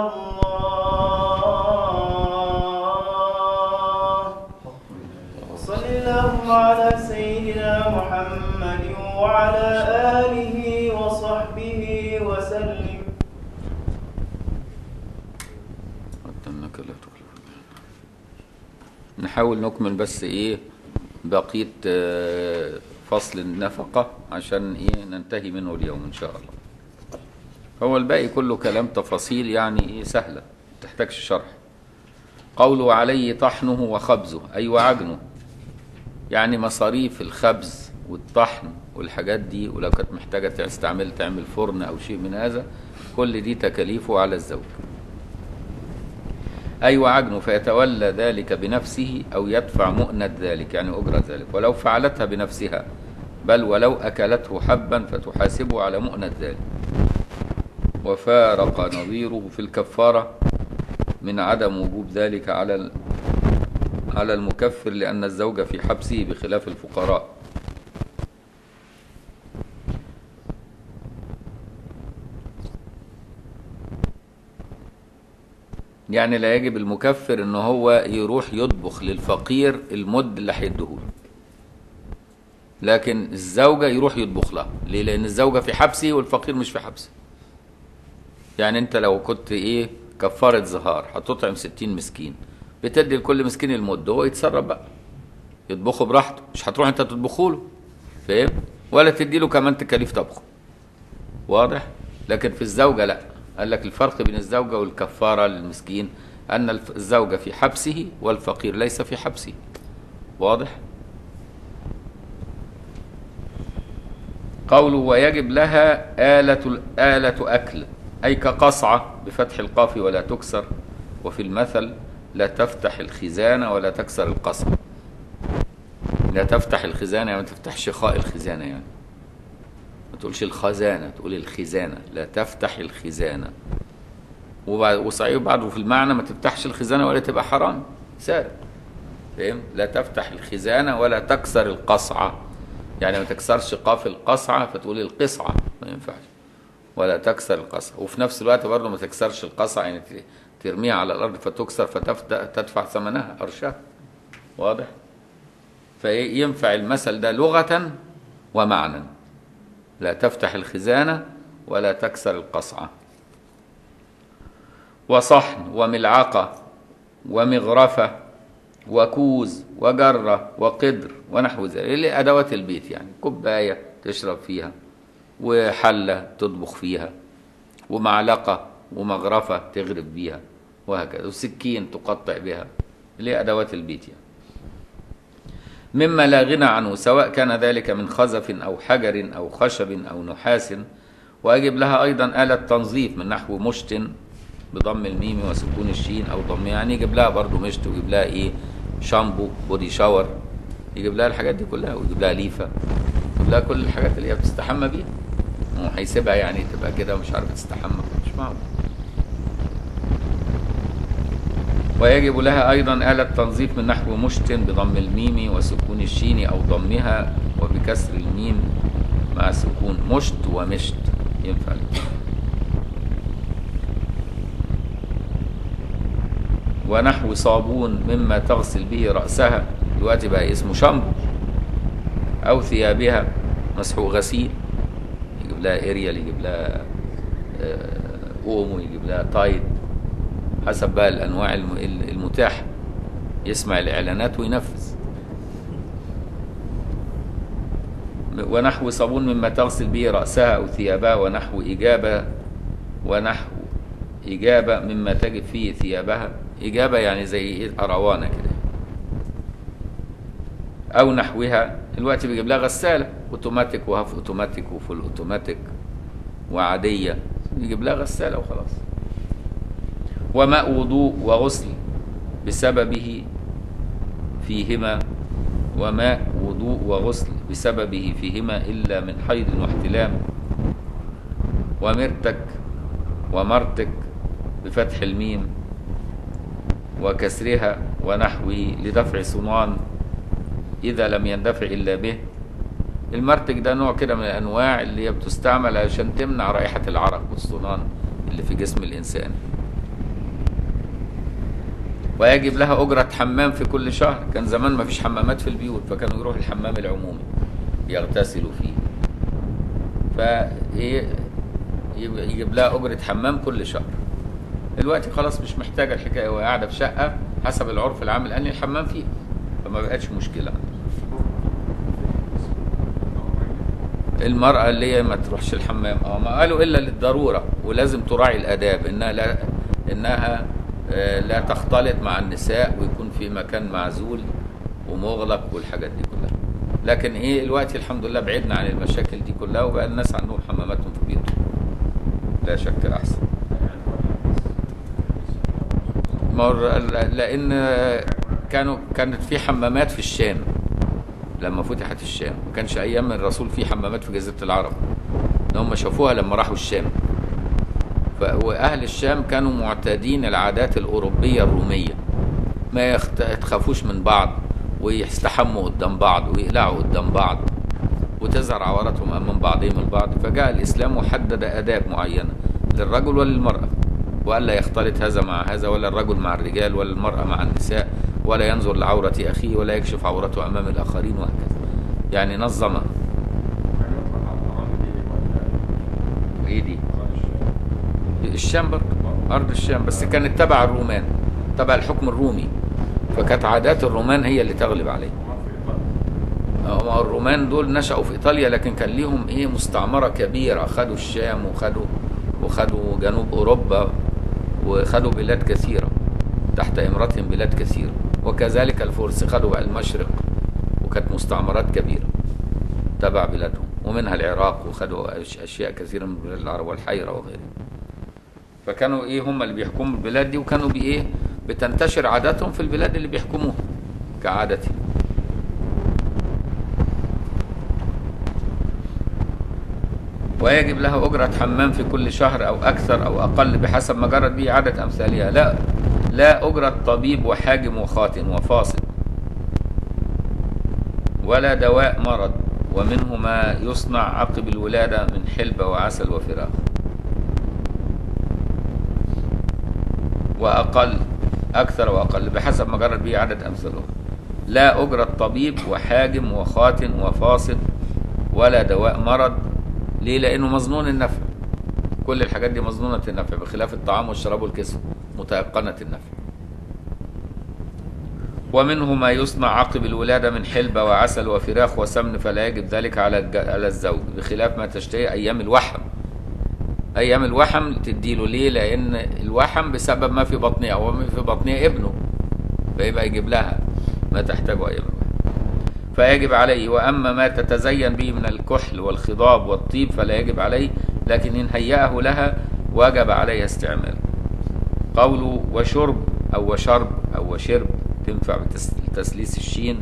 الله. وصل اللهم على سيدنا محمد وعلى آله وصحبه وسلم. حتى أنك لا تخلف الميعاد. نحاول نكمل بس ايه بقية فصل النفقة عشان ايه ننتهي منه اليوم ان شاء الله. هو الباقي كله كلام تفاصيل يعني ايه سهلة تحتاجش شرح. قوله عليه طحنه وخبزه أي وعجنه، يعني مصاريف الخبز والطحن والحاجات دي، ولو كانت محتاجة تعمل فرن أو شيء من هذا، كل دي تكاليفه على الزوج. أي وعجنه فيتولى ذلك بنفسه أو يدفع مؤنة ذلك يعني أجرة ذلك، ولو فعلتها بنفسها بل ولو أكلته حبا فتحاسبه على مؤنة ذلك. وفارق نظيره في الكفارة من عدم وجوب ذلك على المكفر لأن الزوج في حبسه بخلاف الفقراء. يعني لا يجب المكفر ان هو يروح يطبخ للفقير المد اللي هيديهوله، لكن الزوجة يروح يطبخ لها. ليه؟ لأن الزوجة في حبسه والفقير مش في حبسه. يعني انت لو كنت ايه كفارة زهار هتطعم 60 مسكين، بتدي لكل مسكين المد، هو يتصرف بقى يطبخه براحته، مش هتروح انت تطبخه له، فاهم؟ ولا تدي له كمان تكاليف طبخه، واضح؟ لكن في الزوجة لا، قال لك الفرق بين الزوجة والكفارة للمسكين أن الزوجة في حبسه والفقير ليس في حبسه، واضح؟ قوله ويجب لها آلة أكل أي كقصعة بفتح القاف ولا تكسر، وفي المثل لا تفتح الخزانة ولا تكسر القصعة. لا تفتح الخزانة يعني ما تفتحش خاء الخزانة، يعني ما تقولش الخزانة، تقول الخزانة. لا تفتح الخزانة. وصحيح بعده في المعنى ما تفتحش الخزانة ولا تبقى حرام سارق، فاهم؟ لا تفتح الخزانة ولا تكسر القصعة، يعني ما تكسرش قاف القصعة فتقول القصعة، ما ينفعش. ولا تكسر القصعة، وفي نفس الوقت برضه ما تكسرش القصعة يعني ترميها على الأرض فتكسر فتدفع ثمنها قرشها، واضح؟ فينفع المثل ده لغة ومعنى. لا تفتح الخزانة ولا تكسر القصعة. وصحن وملعقة ومغرفة وكوز وجرة وقدر ونحو ذلك، اللي أدوات البيت يعني كوباية تشرب فيها، وحلة تطبخ فيها، ومعلقة ومغرفة تغرف بيها، وهكذا، وسكين تقطع بها، اللي أدوات البيت يعني. مما لا غنى عنه سواء كان ذلك من خزف أو حجر أو خشب أو نحاس. ويجب لها أيضا آلة تنظيف من نحو مشت بضم الميم وسكون الشين أو ضمها، يعني يجيب لها برضو مشت، ويجيب لها إيه شامبو بودي شاور، يجيب لها الحاجات دي كلها، ويجيب لها ليفة، يجيب لها كل الحاجات اللي هي بتستحمى بيها. هيسيبها يعني تبقى كده مش عارفة تستحمى، مش معقول. ويجب لها أيضا آلة تنظيف من نحو مشت بضم الميم وسكون الشين أو ضمها وبكسر الميم مع سكون، مشت ومشت ينفع لك. ونحو صابون مما تغسل به رأسها، دلوقتي بقى اسمه شامبو، أو ثيابها مسح غسيل، يجيب لها إريال، يجيب لها أومو، يجيب لها تايد، حسب بقى الأنواع المتاحة، يسمع الإعلانات وينفذ. ونحو صابون مما تغسل به رأسها أو ثيابها، ونحو إجابة مما تجب فيه ثيابها، إجابة يعني زي أروانة كده، أو نحوها. الوقت بيجيب لها غسالة أوتوماتيك وهاف أوتوماتيك وفول أوتوماتيك وعادية، يجيب لها غسالة وخلاص. وماء وضوء وغسل بسببه فيهما، وماء وضوء وغسل بسببه فيهما إلا من حيض واحتلام. ومرتك ومرتك بفتح الميم وكسرها ونحوه لدفع صنان إذا لم يندفع إلا به. المرتك ده نوع كده من الأنواع اللي هي بتستعمل عشان تمنع رائحة العرق والصنان اللي في جسم الإنسان. ويجب لها أجرة حمام في كل شهر. كان زمان ما فيش حمامات في البيوت، فكانوا يروحوا الحمام العمومي يغتسلوا فيه، يجيب لها أجرة حمام كل شهر. دلوقتي خلاص مش محتاجة الحكاية، وهي قاعدة في شقة حسب العرف العام الآن الحمام فيه، فما بقتش مشكلة. المرأة اللي هي ما تروحش الحمام ما قالوا إلا للضرورة، ولازم تراعي الآداب إنها لا تختلط مع النساء، ويكون في مكان معزول ومغلق والحاجات دي كلها. لكن ايه الوقت الحمد لله بعدنا عن المشاكل دي كلها، وبقى الناس عندهم حماماتهم في بيوتهم، لا شك احسن. لان كانت في حمامات في الشام لما فتحت الشام، ما كانش ايام الرسول في حمامات في جزيرة العرب، هم شافوها لما راحوا الشام. واهل الشام كانوا معتادين العادات الاوروبية الرومية، ما يتخافوش من بعض، ويستحموا قدام بعض ويقلعوا قدام بعض، وتظهر عوراتهم امام بعضهم البعض. فجاء الاسلام وحدد اداب معينه للرجل وللمراه، والا يختلط هذا مع هذا، ولا الرجل مع الرجال، ولا المراه مع النساء، ولا ينظر لعوره اخيه، ولا يكشف عورته امام الاخرين، وهكذا. يعني نظمها. ايه دي؟ الشام برضه، ارض الشام، بس كانت تبع الرومان، تبع الحكم الرومي، فكانت عادات الرومان هي اللي تغلب عليه. الرومان دول نشأوا في إيطاليا، لكن كان ليهم مستعمرة كبيرة، خدوا الشام وخدوا جنوب أوروبا، وخدوا بلاد كثيرة تحت إمرتهم، بلاد كثيرة. وكذلك الفرس خدوا بقى المشرق، وكانت مستعمرات كبيرة تبع بلادهم، ومنها العراق، وخدوا أشياء كثيرة من بلاد العرب والحيرة وغيرها. فكانوا هم اللي بيحكموا البلاد دي، وكانوا بتنتشر عاداتهم في البلاد اللي بيحكموها كعادتهم. ويجب لها أجرة حمام في كل شهر أو أكثر أو أقل بحسب ما جرت به عادة أمثالها. لا أجرة طبيب وحاجم وخاتم وفاصل، ولا دواء مرض، ومنه ما يصنع عقب الولادة من حلبة وعسل وفراخ. وأقل أكثر وأقل بحسب ما جرت به عدد أمثالها. لا أجرة طبيب وحاجم وخاتم وفاصل، ولا دواء مرض. ليه؟ لأنه مظنون النفع، كل الحاجات دي مظنونة النفع، بخلاف الطعام والشراب والكسوة متيقنة النفع. ومنه ما يصنع عقب الولادة من حلبة وعسل وفراخ وسمن، فلا يجب ذلك على الزوج، بخلاف ما تشتهي أيام الوحم. أيام الوحم تديله. ليه؟ لأن الوحم بسبب ما في بطنها، وما في بطنها ابنه، فيبقى يجيب لها ما تحتاجه أيام الوحم، فيجب عليه. وأما ما تتزين به من الكحل والخضاب والطيب فلا يجب عليه، لكن إن هيأه لها وجب عليه استعماله. قوله وشرب أو وشرب أو وشرب تنفع بتسليس الشين.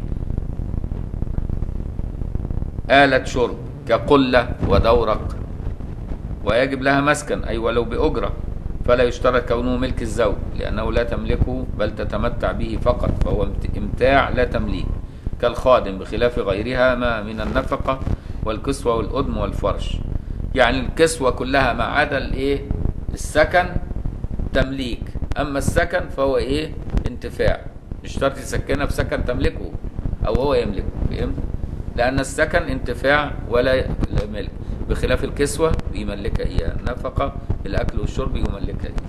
آلة شرب كقلة ودورق. ويجب لها مسكن، أي ولو بأجرة، فلا يشترط كونه ملك الزوج، لأنه لا تملكه بل تتمتع به فقط، فهو امتاع لا تمليك، كالخادم، بخلاف غيرها ما من النفقة والكسوة والأدم والفرش. يعني الكسوة كلها ما عدا السكن تمليك، أما السكن فهو انتفاع، مش شرط يسكنها في سكن تملكه أو هو يملكه، فهمت؟ لأن السكن انتفاع ولا ملك، بخلاف الكسوة يملكها إياه، النفقة الأكل والشرب يملكها إياه.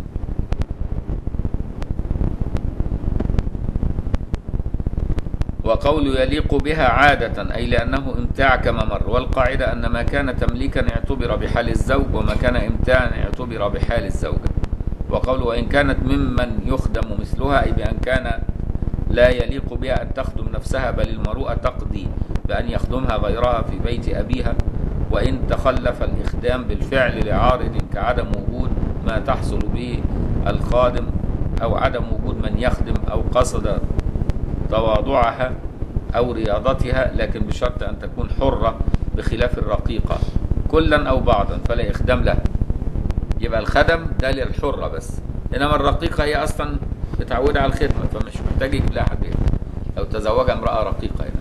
وقول يليق بها عادة، أي لأنه امتاع كما مر. والقاعدة أن ما كان تمليكا اعتبر بحال الزوج، وما كان امتاعا اعتبر بحال الزوجة. وقول وإن كانت ممن يخدم مثلها، أي بأن كان لا يليق بها أن تخدم نفسها، بل المروءة تقضي بأن يخدمها غيرها في بيت أبيها. وإن تخلف الإخدام بالفعل لعارض كعدم وجود ما تحصل به الخادم، أو عدم وجود من يخدم، أو قصد تواضعها أو رياضتها، لكن بشرط أن تكون حرة، بخلاف الرقيقة كلا أو بعضا فلا إخدام لها. يبقى الخدم ده للحرة بس، إنما الرقيقة هي أصلا متعودة على الخدمة، فمش محتاج يجيب لها حاجة لو تزوج امرأة رقيقة يعني.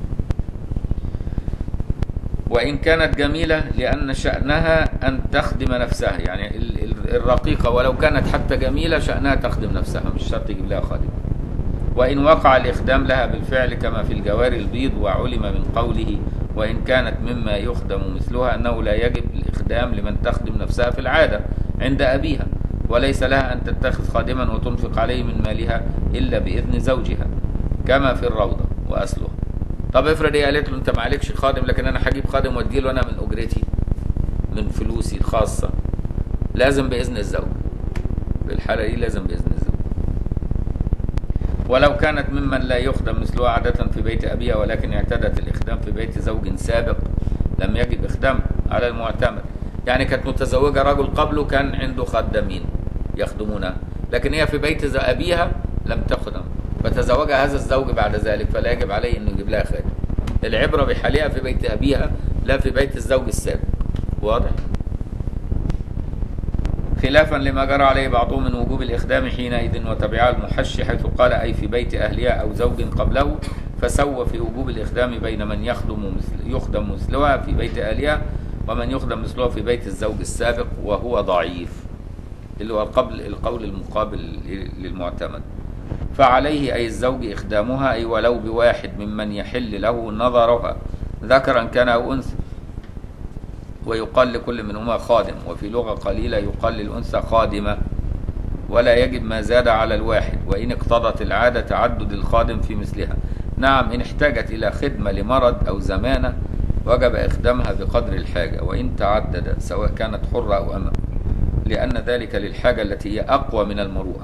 وإن كانت جميلة، لأن شأنها أن تخدم نفسها، يعني الرقيقة ولو كانت حتى جميلة شأنها تخدم نفسها، مش شرط يجيب لها خادم. وإن وقع الإخدام لها بالفعل كما في الجواري البيض، وعلم من قوله وإن كانت مما يخدم مثلها أنه لا يجب الإخدام لمن تخدم نفسها في العادة عند أبيها، وليس لها أن تتخذ خادما وتنفق عليه من مالها إلا بإذن زوجها كما في الروضة وأصلها. طب افرض هي قالت له أنت ما عليكش خادم، لكن أنا هجيب خادم وأديله أنا من أجرتي من فلوسي الخاصة، لازم بإذن الزوج. في الحالة دي لازم بإذن الزوج. ولو كانت ممن لا يخدم مثلها عادة في بيت أبيها ولكن اعتادت الإخدام في بيت زوج سابق لم يجب إخدام على المعتمد. يعني كانت متزوجة رجل قبله كان عنده خدامين يخدمونها، لكن هي في بيت أبيها لم تخدم، فتزوجها هذا الزوج بعد ذلك، فلا يجب عليه أنه يجيب لها خادم. العبرة بحالها في بيت أبيها لا في بيت الزوج السابق. واضح؟ خلافا لما جرى عليه بعضهم من وجوب الإخدام حينئذ وتبعها المحشي، حيث قال أي في بيت أهلها أو زوج قبله، فسوى في وجوب الإخدام بين من يخدم مثلها في بيت أهلها ومن يخدم مثلها في بيت الزوج السابق، وهو ضعيف، اللي هو القول المقابل للمعتمد. فعليه أي الزوج إخدامها، أي ولو بواحد ممن يحل له نظرها ذكرا كان أو أنثى، ويقال لكل منهما خادم، وفي لغة قليلة يقال للأنثى خادمة، ولا يجب ما زاد على الواحد، وإن اقتضت العادة تعدد الخادم في مثلها. نعم، إن احتاجت إلى خدمة لمرض أو زمانة وجب إخدامها بقدر الحاجة، وإن تعدد سواء كانت حرة أو أمة، لأن ذلك للحاجة التي هي أقوى من المروءة.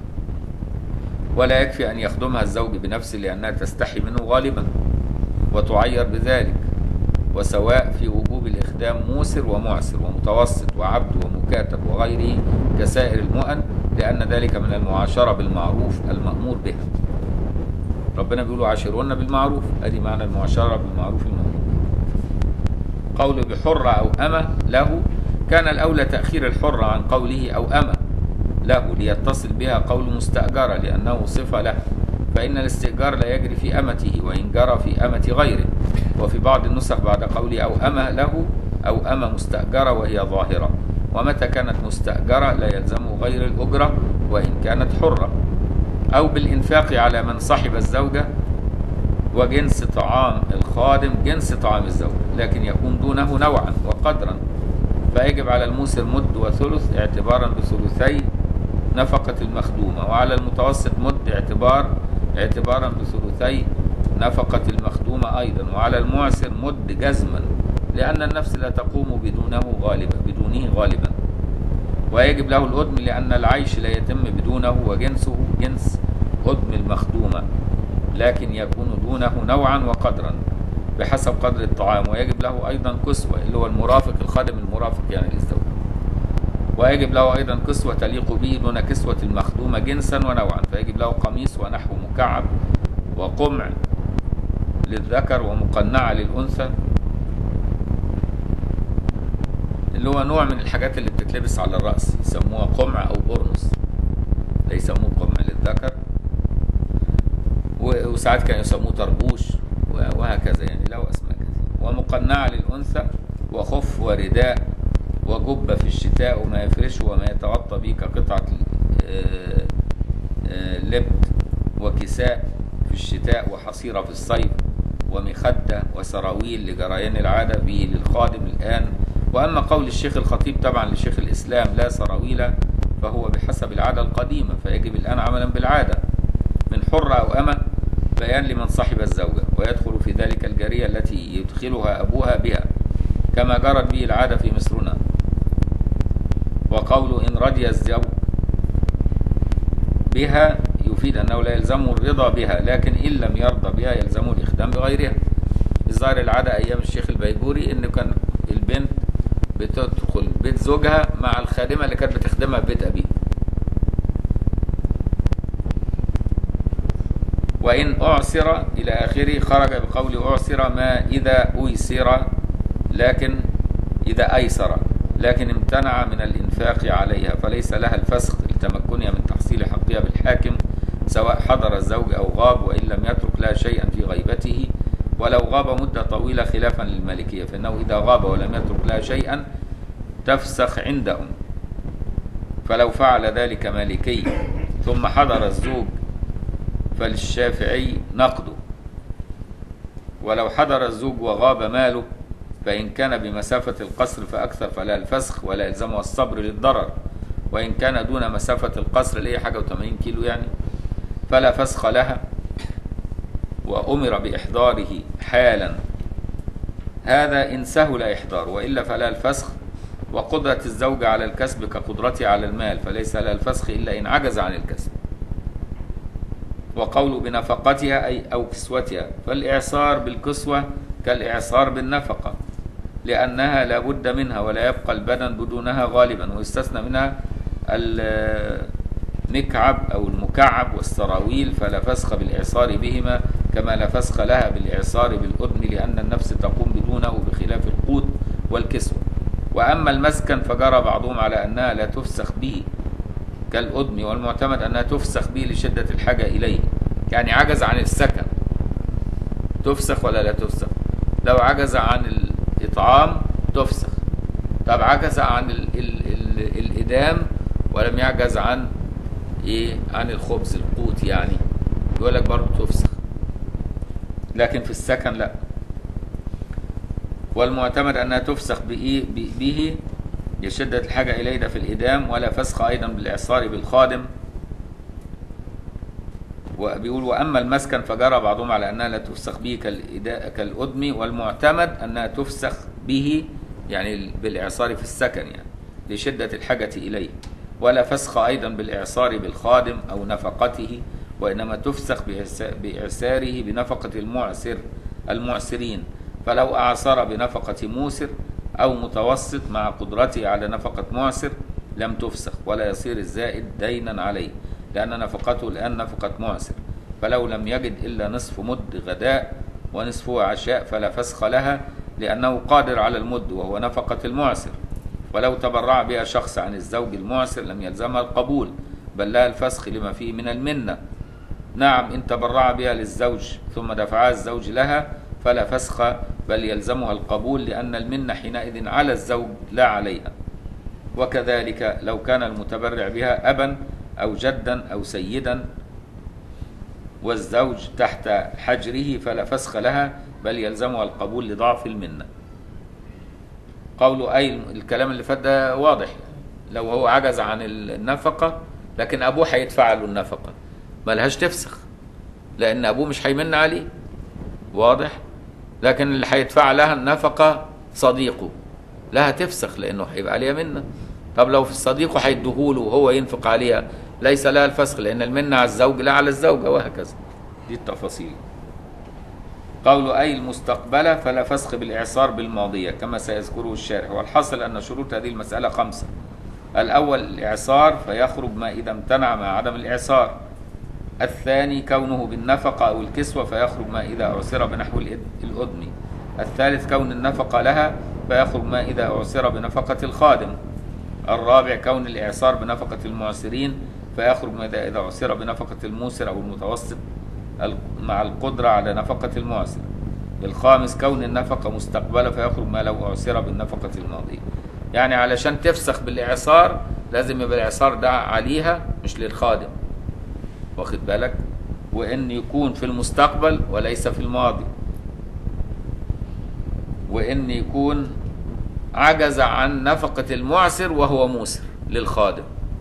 ولا يكفي أن يخدمها الزوج بنفسه لأنها تستحي منه غالبا وتعير بذلك. وسواء في وجوب الإخدام موسر ومعسر ومتوسط وعبد ومكاتب وغيره كسائر المؤن، لأن ذلك من المعاشرة بالمعروف المأمور بها. ربنا بيقول عاشرون بالمعروف، ادي معنى المعاشرة بالمعروف المأمور. قوله بحرة أو أمة له، كان الأولى تأخير الحرة عن قوله أو أمة له ليتصل بها قول مستأجرة لأنه صفة له، فإن الاستئجار لا يجري في أمته وإن جرى في أمة غيره. وفي بعض النسخ بعد قوله أو أمة له أو أمة مستأجرة وهي ظاهرة، ومتى كانت مستأجرة لا يلزمه غير الأجرة وإن كانت حرة. أو بالإنفاق على من صحب الزوجة، وجنس طعام الخادم جنس طعام الزوجة، لكن يكون دونه نوعا وقدرا، فيجب على الموسر مد وثلث اعتبارا بثلثي نفقة المخدومة، وعلى المتوسط مد اعتبارا بثلثي نفقة المخدومة أيضا، وعلى المعسر مد جزما لأن النفس لا تقوم بدونه غالبا. ويجب له الأدم لأن العيش لا يتم بدونه، وجنسه جنس أدم المخدومة، لكن يكون دونه نوعا وقدرا بحسب قدر الطعام. ويجب له أيضا كسوة، اللي هو المرافق، الخادم المرافق يعني للزوج. ويجب له أيضا كسوة تليق به دون كسوة المخدومة جنسا ونوعا، فيجب له قميص ونحو مكعب وقمع للذكر ومقنعة للأنثى، اللي هو نوع من الحاجات اللي بتتلبس على الرأس، يسموها قمع أو برنس، لا يسموه قمع للذكر، وساعات كانوا يسموه طربوش وهكذا، يعني له أسماء كثيرة. ومقنعة للأنثى، وخف ورداء وجبة في الشتاء وما يفرشه وما يتغطى به كقطعة لبد وكساء في الشتاء وحصيرة في الصيف ومخدة وسراويل لجريان العادة به للخادم الآن. وأما قول الشيخ الخطيب طبعا لشيخ الإسلام لا سراويل، فهو بحسب العادة القديمة، فيجب الآن عملا بالعادة من حرة أو أمة بيان لمن صاحب الزوجة، ويدخل في ذلك الجارية التي يدخلها أبوها بها كما جرت به العادة في مصرنا. وقوله إن رضي الزوج بها يفيد أنه لا يلزمه الرضا بها، لكن إن لم يرضى بها يلزمه الإخدام بغيرها. الظاهر العادة أيام الشيخ البيجوري إنه كان البنت بتدخل بيت زوجها مع الخادمة اللي كانت بتخدمها في بيت أبيه. وإن أعسر إلى آخره خرج بقول أعسر ما إذا أيسر، لكن إذا أيسر لكن امتنع من الإنفاق عليها، فليس لها الفسخ لتمكنها من تحصيل حقها بالحاكم سواء حضر الزوج أو غاب، وإن لم يترك لها شيئا في غيبته ولو غاب مدة طويلة خلافا للمالكية، فإنه إذا غاب ولم يترك لها شيئا تفسخ عندهم. فلو فعل ذلك مالكي ثم حضر الزوج فللشافعي نقده، ولو حضر الزوج وغاب ماله فإن كان بمسافة القصر فأكثر فلا الفسخ ولا يلزمها الصبر للضرر، وإن كان دون مسافة القصر اللي هي حاجة و80 كيلو يعني، فلا فسخ لها، وأمر بإحضاره حالا. هذا إن سهل إحضاره، وإلا فلا الفسخ. وقدرة الزوجة على الكسب كقدرتها على المال، فليس لها الفسخ إلا إن عجز عن الكسب. وقول بنفقتها أي أو كسوتها، فالإعصار بالكسوة كالإعصار بالنفقة، لأنها لا بد منها ولا يبقى البدن بدونها غالبا، ويستثنى منها المكعب أو المكعب والسراويل، فلا فسخ بالإعصار بهما، كما لا فسخ لها بالإعصار بالأدم، لأن النفس تقوم بدونه بخلاف القوت والكسوة. وأما المسكن فجرى بعضهم على أنها لا تفسخ به كالأدم، والمعتمد أنها تفسخ به لشدة الحاجة إليه. يعني عجز عن السكن تفسخ ولا لا تفسخ؟ لو عجز عن الإطعام تفسخ. طب عجز عن الإدام ولم يعجز عن عن الخبز القوت يعني، يقول لك برضه تفسخ، لكن في السكن لا. والمعتمد أنها تفسخ به لشدة الحاجة إليه ده في الإدام، ولا فسخ أيضا بالإعصار بالخادم. وبيقول وأما المسكن فجرى بعضهم على أنها لا تفسخ به كالأدم، والمعتمد أنها تفسخ به يعني بالإعصار في السكن يعني لشدة الحاجة إليه، ولا فسخ أيضا بالإعصار بالخادم أو نفقته، وإنما تفسخ بإعساره بنفقة المعسرين. فلو أعصر بنفقة موسر أو متوسط مع قدرته على نفقة معسر لم تفسخ، ولا يصير الزائد دينا عليه، لأن نفقته الآن نفقة معسر. فلو لم يجد إلا نصف مد غداء ونصفه عشاء فلا فسخ لها، لأنه قادر على المد وهو نفقة المعسر. ولو تبرع بها شخص عن الزوج المعسر لم يلزمها القبول، بل لها الفسخ لما فيه من المنة. نعم إن تبرع بها للزوج ثم دفعها الزوج لها فلا فسخ، بل يلزمها القبول، لأن المنة حينئذ على الزوج لا عليها. وكذلك لو كان المتبرع بها أبا أو جدا أو سيدا والزوج تحت حجره فلا فسخ لها، بل يلزمها القبول لضعف المنة. قوله أي الكلام اللي فات ده واضح، لو هو عجز عن النفقة لكن أبوه هيدفع له النفقة ملهاش تفسخ، لأن أبوه مش هيمن عليه، واضح. لكن اللي هيدفع لها النفقة صديقه لها تفسخ، لأنه هيبقى عليها منة. طب لو في صديقه هيديهوله وهو ينفق عليها ليس لها الفسخ، لأن المنة على الزوج لا على الزوجة، وهكذا. دي التفاصيل. قوله أي المستقبلة فلا فسخ بالإعصار بالماضية كما سيذكره الشارح. والحاصل أن شروط هذه المسألة 5. الأول الإعصار فيخرج ما إذا امتنع مع عدم الإعصار. الثاني كونه بالنفقة أو الكسوة فيخرج ما إذا أعسر بنحو الأدم. الثالث كون النفقة لها فيخرج ما إذا أعسر بنفقة الخادم. الرابع كون الإعصار بنفقة المعسرين فيخرج ما إذا أعسر بنفقة الموسر أو المتوسط مع القدرة على نفقة المعسر. الخامس كون النفقة مستقبلة فيخرج ما لو أعسر بالنفقة الماضية. يعني علشان تفسخ بالإعصار لازم يبقى الإعصار ده عليها مش للخادم، واخد بالك، وإن يكون في المستقبل وليس في الماضي، وإن يكون عجز عن نفقة المعسر وهو موسر للخادم.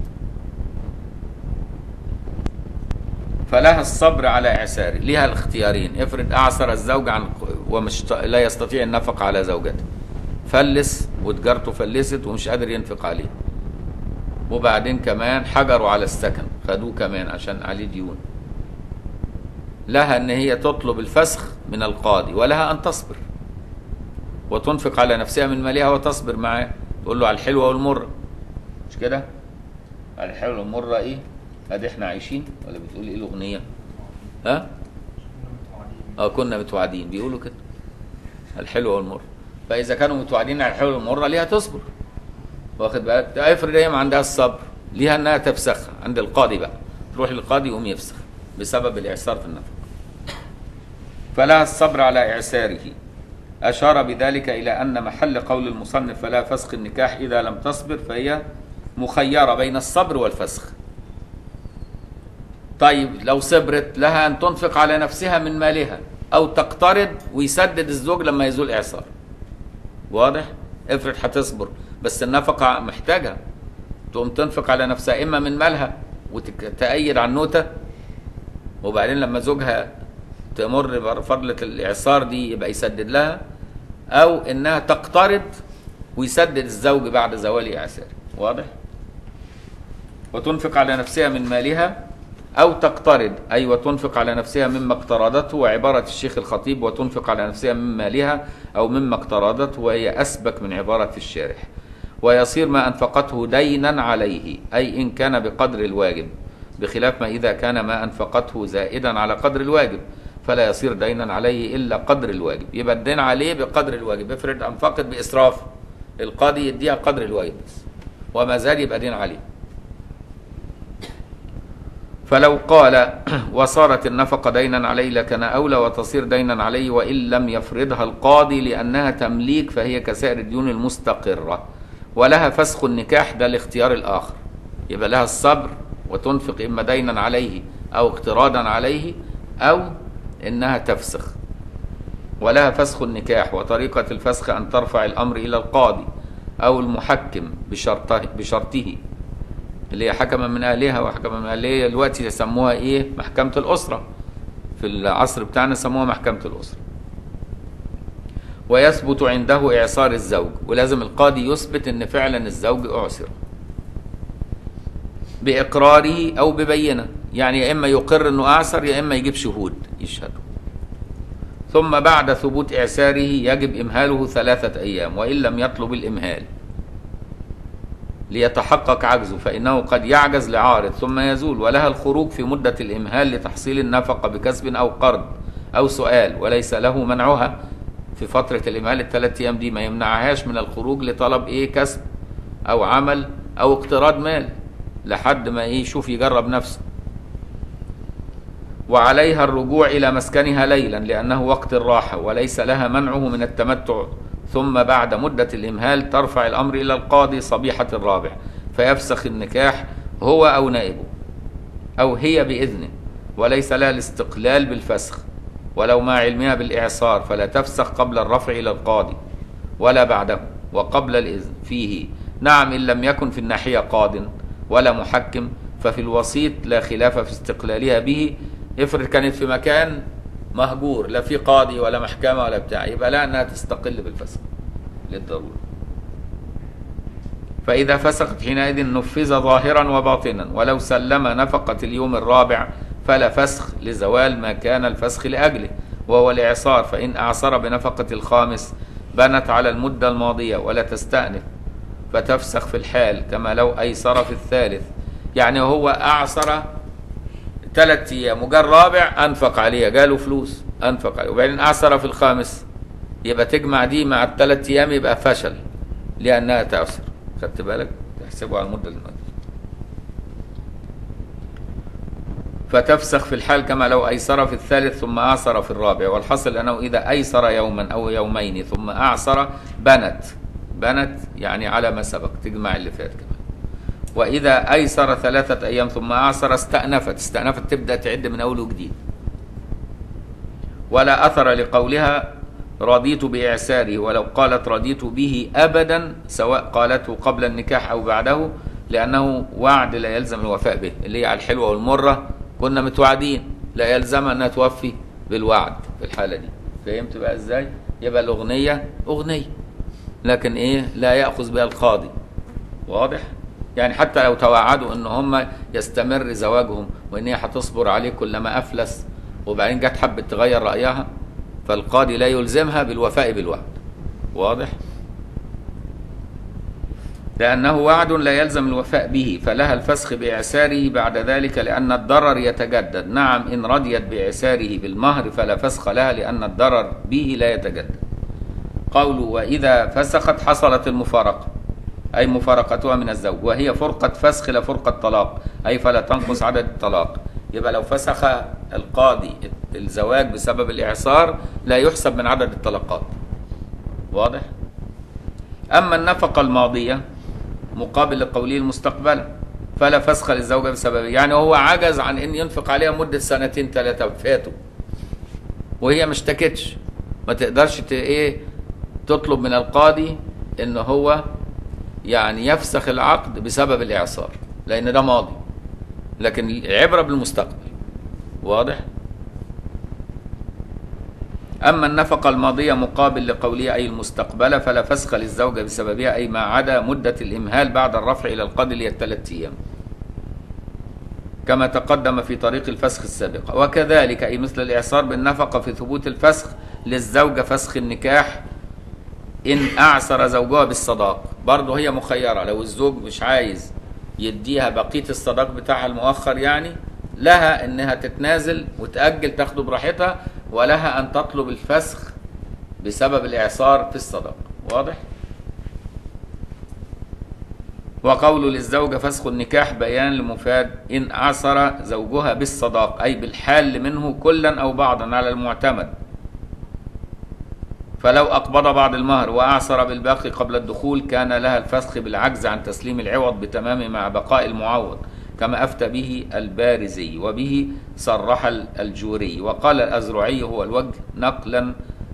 فلها الصبر على إعساره، لها الاختيارين. افرض أعسر الزوج عن ومش لا يستطيع النفقة على زوجته، فلس وتجارته فلست ومش قادر ينفق عليه، وبعدين كمان حجروا على السكن خدوه كمان عشان عليه ديون. لها ان هي تطلب الفسخ من القاضي، ولها ان تصبر وتنفق على نفسها من مالها وتصبر معاه، تقول له على الحلوة والمرة، مش كده؟ على الحلوة والمرة ايه؟ ادي احنا عايشين، ولا بتقول ايه الاغنية؟ ها؟ كنا متوعدين، بيقولوا كده الحلوة والمرة. فاذا كانوا متوعدين على الحلوة والمرة ليها تصبر، واخد بالك؟ افرض هي ما عندها الصبر، ليها انها تفسخها عند القاضي بقى، تروح للقاضي يقوم يفسخ بسبب الاعسار في النفقه. فلها الصبر على اعساره. اشار بذلك الى ان محل قول المصنف فلا فسخ النكاح اذا لم تصبر، فهي مخيره بين الصبر والفسخ. طيب لو صبرت لها ان تنفق على نفسها من مالها او تقترض ويسدد الزوج لما يزول اعسار، واضح؟ افرض هتصبر بس النفقه محتاجها، تقوم تنفق على نفسها إما من مالها وتأيد على النوتة، وبعدين لما زوجها تمر بفضلة الإعصار دي يبقى يسدد لها، أو إنها تقترض ويسدد الزوج بعد زوال إعساره. واضح؟ وتنفق على نفسها من مالها أو تقترض، أي وتنفق على نفسها مما اقترضته، وعبارة الشيخ الخطيب وتنفق على نفسها من مالها أو مما اقترضته، وهي أسبك من عبارة الشارح. ويصير ما أنفقته دينا عليه، أي إن كان بقدر الواجب، بخلاف ما إذا كان ما أنفقته زائدا على قدر الواجب فلا يصير دينا عليه إلا قدر الواجب. يبقى الدين عليه بقدر الواجب. افرض أنفقت بإسراف، القاضي يديها قدر الواجب بس، وما زال يبقى دين عليه. فلو قال وصارت النفقة دينا عليه لكان أولى وتصير دينا عليه وإن لم يفرضها القاضي، لأنها تمليك فهي كسائر الديون المستقرة، ولها فسخ النكاح، ده الاختيار الآخر. يبقى لها الصبر وتنفق إما دينا عليه أو اقتراضا عليه، أو إنها تفسخ. ولها فسخ النكاح، وطريقة الفسخ أن ترفع الأمر إلى القاضي أو المحكم بشرطه اللي هي حكم من أهلها وحكم من أهلها. دلوقتي يسموها إيه؟ محكمة الأسرة. في العصر بتاعنا سموها محكمة الأسرة. ويثبت عنده إعصار الزوج، ولازم القاضي يثبت إن فعلا الزوج أعسر بإقراره أو ببينة، يعني يا إما يقر إنه أعسر يا إما يجيب شهود يشهدوا. ثم بعد ثبوت إعساره يجب إمهاله 3 أيام، وإن لم يطلب الإمهال ليتحقق عجزه، فإنه قد يعجز لعارض ثم يزول. ولها الخروج في مدة الإمهال لتحصيل النفقة بكسب أو قرض أو سؤال، وليس له منعها في فترة الإمهال. ال3 أيام دي ما يمنعهاش من الخروج لطلب إيه؟ كسب أو عمل أو اقتراض مال، لحد ما إيه؟ يشوف يجرب نفسه. وعليها الرجوع إلى مسكنها ليلا لأنه وقت الراحة، وليس لها منعه من التمتع. ثم بعد مدة الإمهال ترفع الأمر إلى القاضي صبيحة الرابع، فيفسخ النكاح هو أو نائبه أو هي بإذنه، وليس لها الاستقلال بالفسخ، ولو مع علمها بالإعصار فلا تفسخ قبل الرفع إلى القاضي ولا بعده، وقبل الإذن فيه. نعم، إن لم يكن في الناحية قاض ولا محكم، ففي الوسيط لا خلاف في استقلالها به. افرض كانت في مكان مهجور لا في قاضي ولا محكمة ولا بتاع، يبقى لا أنها تستقل بالفسخ للضرورة. فإذا فسخت حينئذ نفذ ظاهرا وباطنا، ولو سلم نفقة اليوم الرابع فلا فسخ لزوال ما كان الفسخ لأجله وهو الإعصار. فإن أعصر بنفقة الخامس بنت على المدة الماضية ولا تستأنف، فتفسخ في الحال كما لو أيسر في الثالث. يعني هو أعصر 3 أيام وجا الرابع أنفق عليه، جاله فلوس أنفق عليه، وبعدين أعصر في الخامس، يبقى تجمع دي مع ال3 أيام يبقى فشل لأنها تعصر. خدت بالك؟ تحسبه على المدة الماضية. فتفسخ في الحال كما لو أيسر في الثالث ثم أعصر في الرابع. والحصل أنه إذا أيسر يوما أو يومين ثم أعصر بنت يعني على ما سبق، تجمع اللي فات كمان. وإذا أيسر 3 أيام ثم أعصر استأنفت تبدأ تعد من أول وجديد. ولا أثر لقولها رضيت بإعساره، ولو قالت رضيت به أبدا سواء قالته قبل النكاح أو بعده، لأنه وعد لا يلزم الوفاء به، اللي هي على الحلوة والمرة كنا متوعدين، لا يلزم أنها توفي بالوعد في الحالة دي. فهمت بقى إزاي؟ يبقى الأغنية أغنية، لكن إيه؟ لا يأخذ بها القاضي. واضح؟ يعني حتى لو توعدوا ان هم يستمر زواجهم وان هي هتصبر عليه كلما افلس، وبعدين جت حبت تغير رايها، فالقاضي لا يلزمها بالوفاء بالوعد. واضح؟ لانه وعد لا يلزم الوفاء به، فلها الفسخ باعساره بعد ذلك لان الضرر يتجدد. نعم، ان رضيت باعساره بالمهر فلا فسخ لها لان الضرر به لا يتجدد. قوله واذا فسخت حصلت المفارقه، أي مفارقتها من الزوج، وهي فرقة فسخ لا فرقة طلاق، أي فلا تنقص عدد الطلاق. يبقى لو فسخ القاضي الزواج بسبب الإعصار لا يحسب من عدد الطلاقات. واضح؟ أما النفقة الماضية مقابل لقوله المستقبلة فلا فسخ للزوجة بسببه، يعني هو عجز عن أن ينفق عليها مدة 2 3 فاتوا وهي ما اشتكتش، ما تقدرش تطلب من القاضي أن هو يعني يفسخ العقد بسبب الإعصار، لأن ده ماضي، لكن العبرة بالمستقبل. واضح؟ أما النفقة الماضية مقابل لقوله أي المستقبلة فلا فسخ للزوجة بسببها، أي ما عدا مدة الإمهال بعد الرفع إلى القاضي اللي هي 3 أيام، كما تقدم في طريق الفسخ السابقة. وكذلك أي مثل الإعصار بالنفقة في ثبوت الفسخ للزوجة فسخ النكاح إن أعسر زوجها بالصداق، برضه هي مخيرة، لو الزوج مش عايز يديها بقية الصداق بتاعها المؤخر يعني لها إنها تتنازل وتأجل تاخده براحتها، ولها أن تطلب الفسخ بسبب الإعصار في الصداق. واضح؟ وقول للزوجة فسخ النكاح بيان لمفاد إن أعسر زوجها بالصداق، أي بالحال منه كلا أو بعضا على المعتمد، فلو أقبض بعض المهر وأعسر بالباقي قبل الدخول كان لها الفسخ بالعجز عن تسليم العوض بتمام مع بقاء المعوض، كما أفتى به البارزي، وبه صرح الجوري. وقال الأزرعي هو الوجه نقلا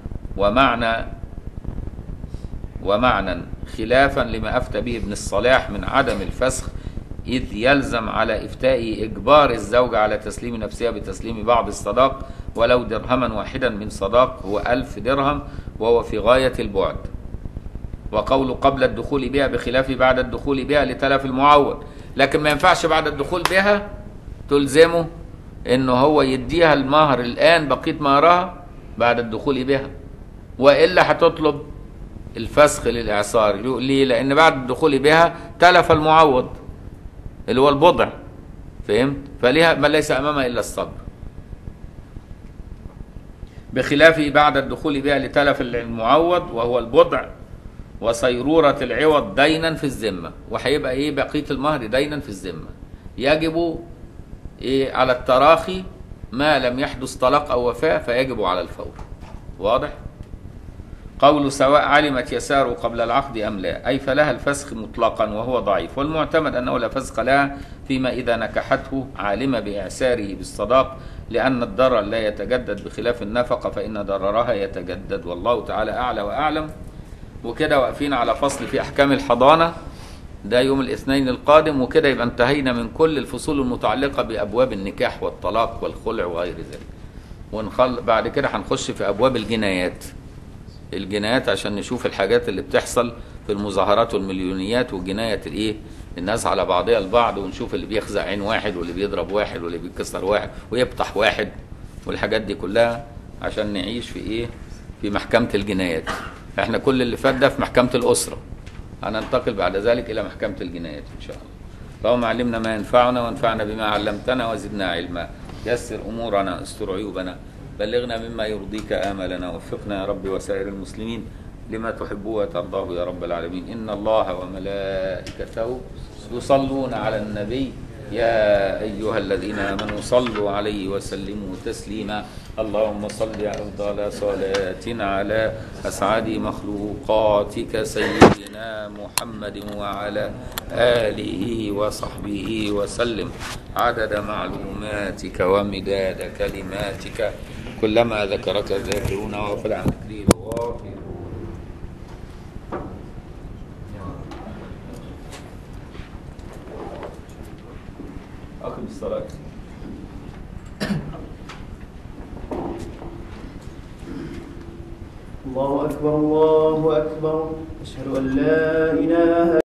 ومعنى خلافا لما أفتى به ابن الصلاح من عدم الفسخ، إذ يلزم على إفتائه إجبار الزوجة على تسليم نفسها بتسليم بعض الصداق ولو درهما واحدا من صداق هو 1000 درهم، وهو في غاية البعد. وقول قبل الدخول بها بخلاف بعد الدخول بها لتلف المعوض، لكن ما ينفعش بعد الدخول بها تلزمه إنه هو يديها المهر الآن بقية مهرها بعد الدخول بها، وإلا هتطلب الفسخ للإعصار. ليه؟ لأن بعد الدخول بها تلف المعوض اللي هو البضع، فهمت؟ فليها ما ليس أمامها إلا الصبر، بخلاف بعد الدخول بها لتلف المعوض وهو البضع وصيرورة العوض دينا في الذمة، وهيبقى إيه بقية المهر دينا في الذمة، يجب إيه على التراخي ما لم يحدث طلاق أو وفاة فيجب على الفور. واضح؟ قول سواء علمت يساره قبل العقد أم لا، أي فلها الفسخ مطلقا وهو ضعيف، والمعتمد أنه لا فسخ لها فيما إذا نكحته عالمة بإعساره بالصداق، لأن الضرر لا يتجدد بخلاف النفقة فإن ضررها يتجدد، والله تعالى أعلى وأعلم. وكده واقفين على فصل في أحكام الحضانة، ده يوم الاثنين القادم، وكده يبقى انتهينا من كل الفصول المتعلقة بأبواب النكاح والطلاق والخلع وغير ذلك. بعد كده هنخش في أبواب الجنايات عشان نشوف الحاجات اللي بتحصل في المظاهرات والمليونيات والجناية الايه الناس على بعضها البعض، ونشوف اللي بيخزع عين واحد واللي بيضرب واحد واللي بيكسر واحد ويبطح واحد والحاجات دي كلها، عشان نعيش في ايه في محكمة الجنايات. احنا كل اللي فات ده في محكمة الأسرة، هننتقل بعد ذلك إلى محكمة الجنايات إن شاء الله. اللهم علمنا ما ينفعنا وانفعنا بما علمتنا وزدنا علما، يسر أمورنا استر عيوبنا، بلغنا مما يرضيك آملنا، وفقنا يا رب وسائر المسلمين لما تحبه وترضاه يا رب العالمين. إن الله وملائكته يصلون على النبي يا أيها الذين آمنوا صلوا عليه وسلموا تسليما. اللهم صل أفضل صلاة على أسعد مخلوقاتك سيدنا محمد وعلى آله وصحبه وسلم عدد معلوماتك ومداد كلماتك، كلما ذكرك الذاكرون وغفل عن ذكره الغافلون. أقم الصلاة. الله أكبر الله أكبر، أشهد أن لا إله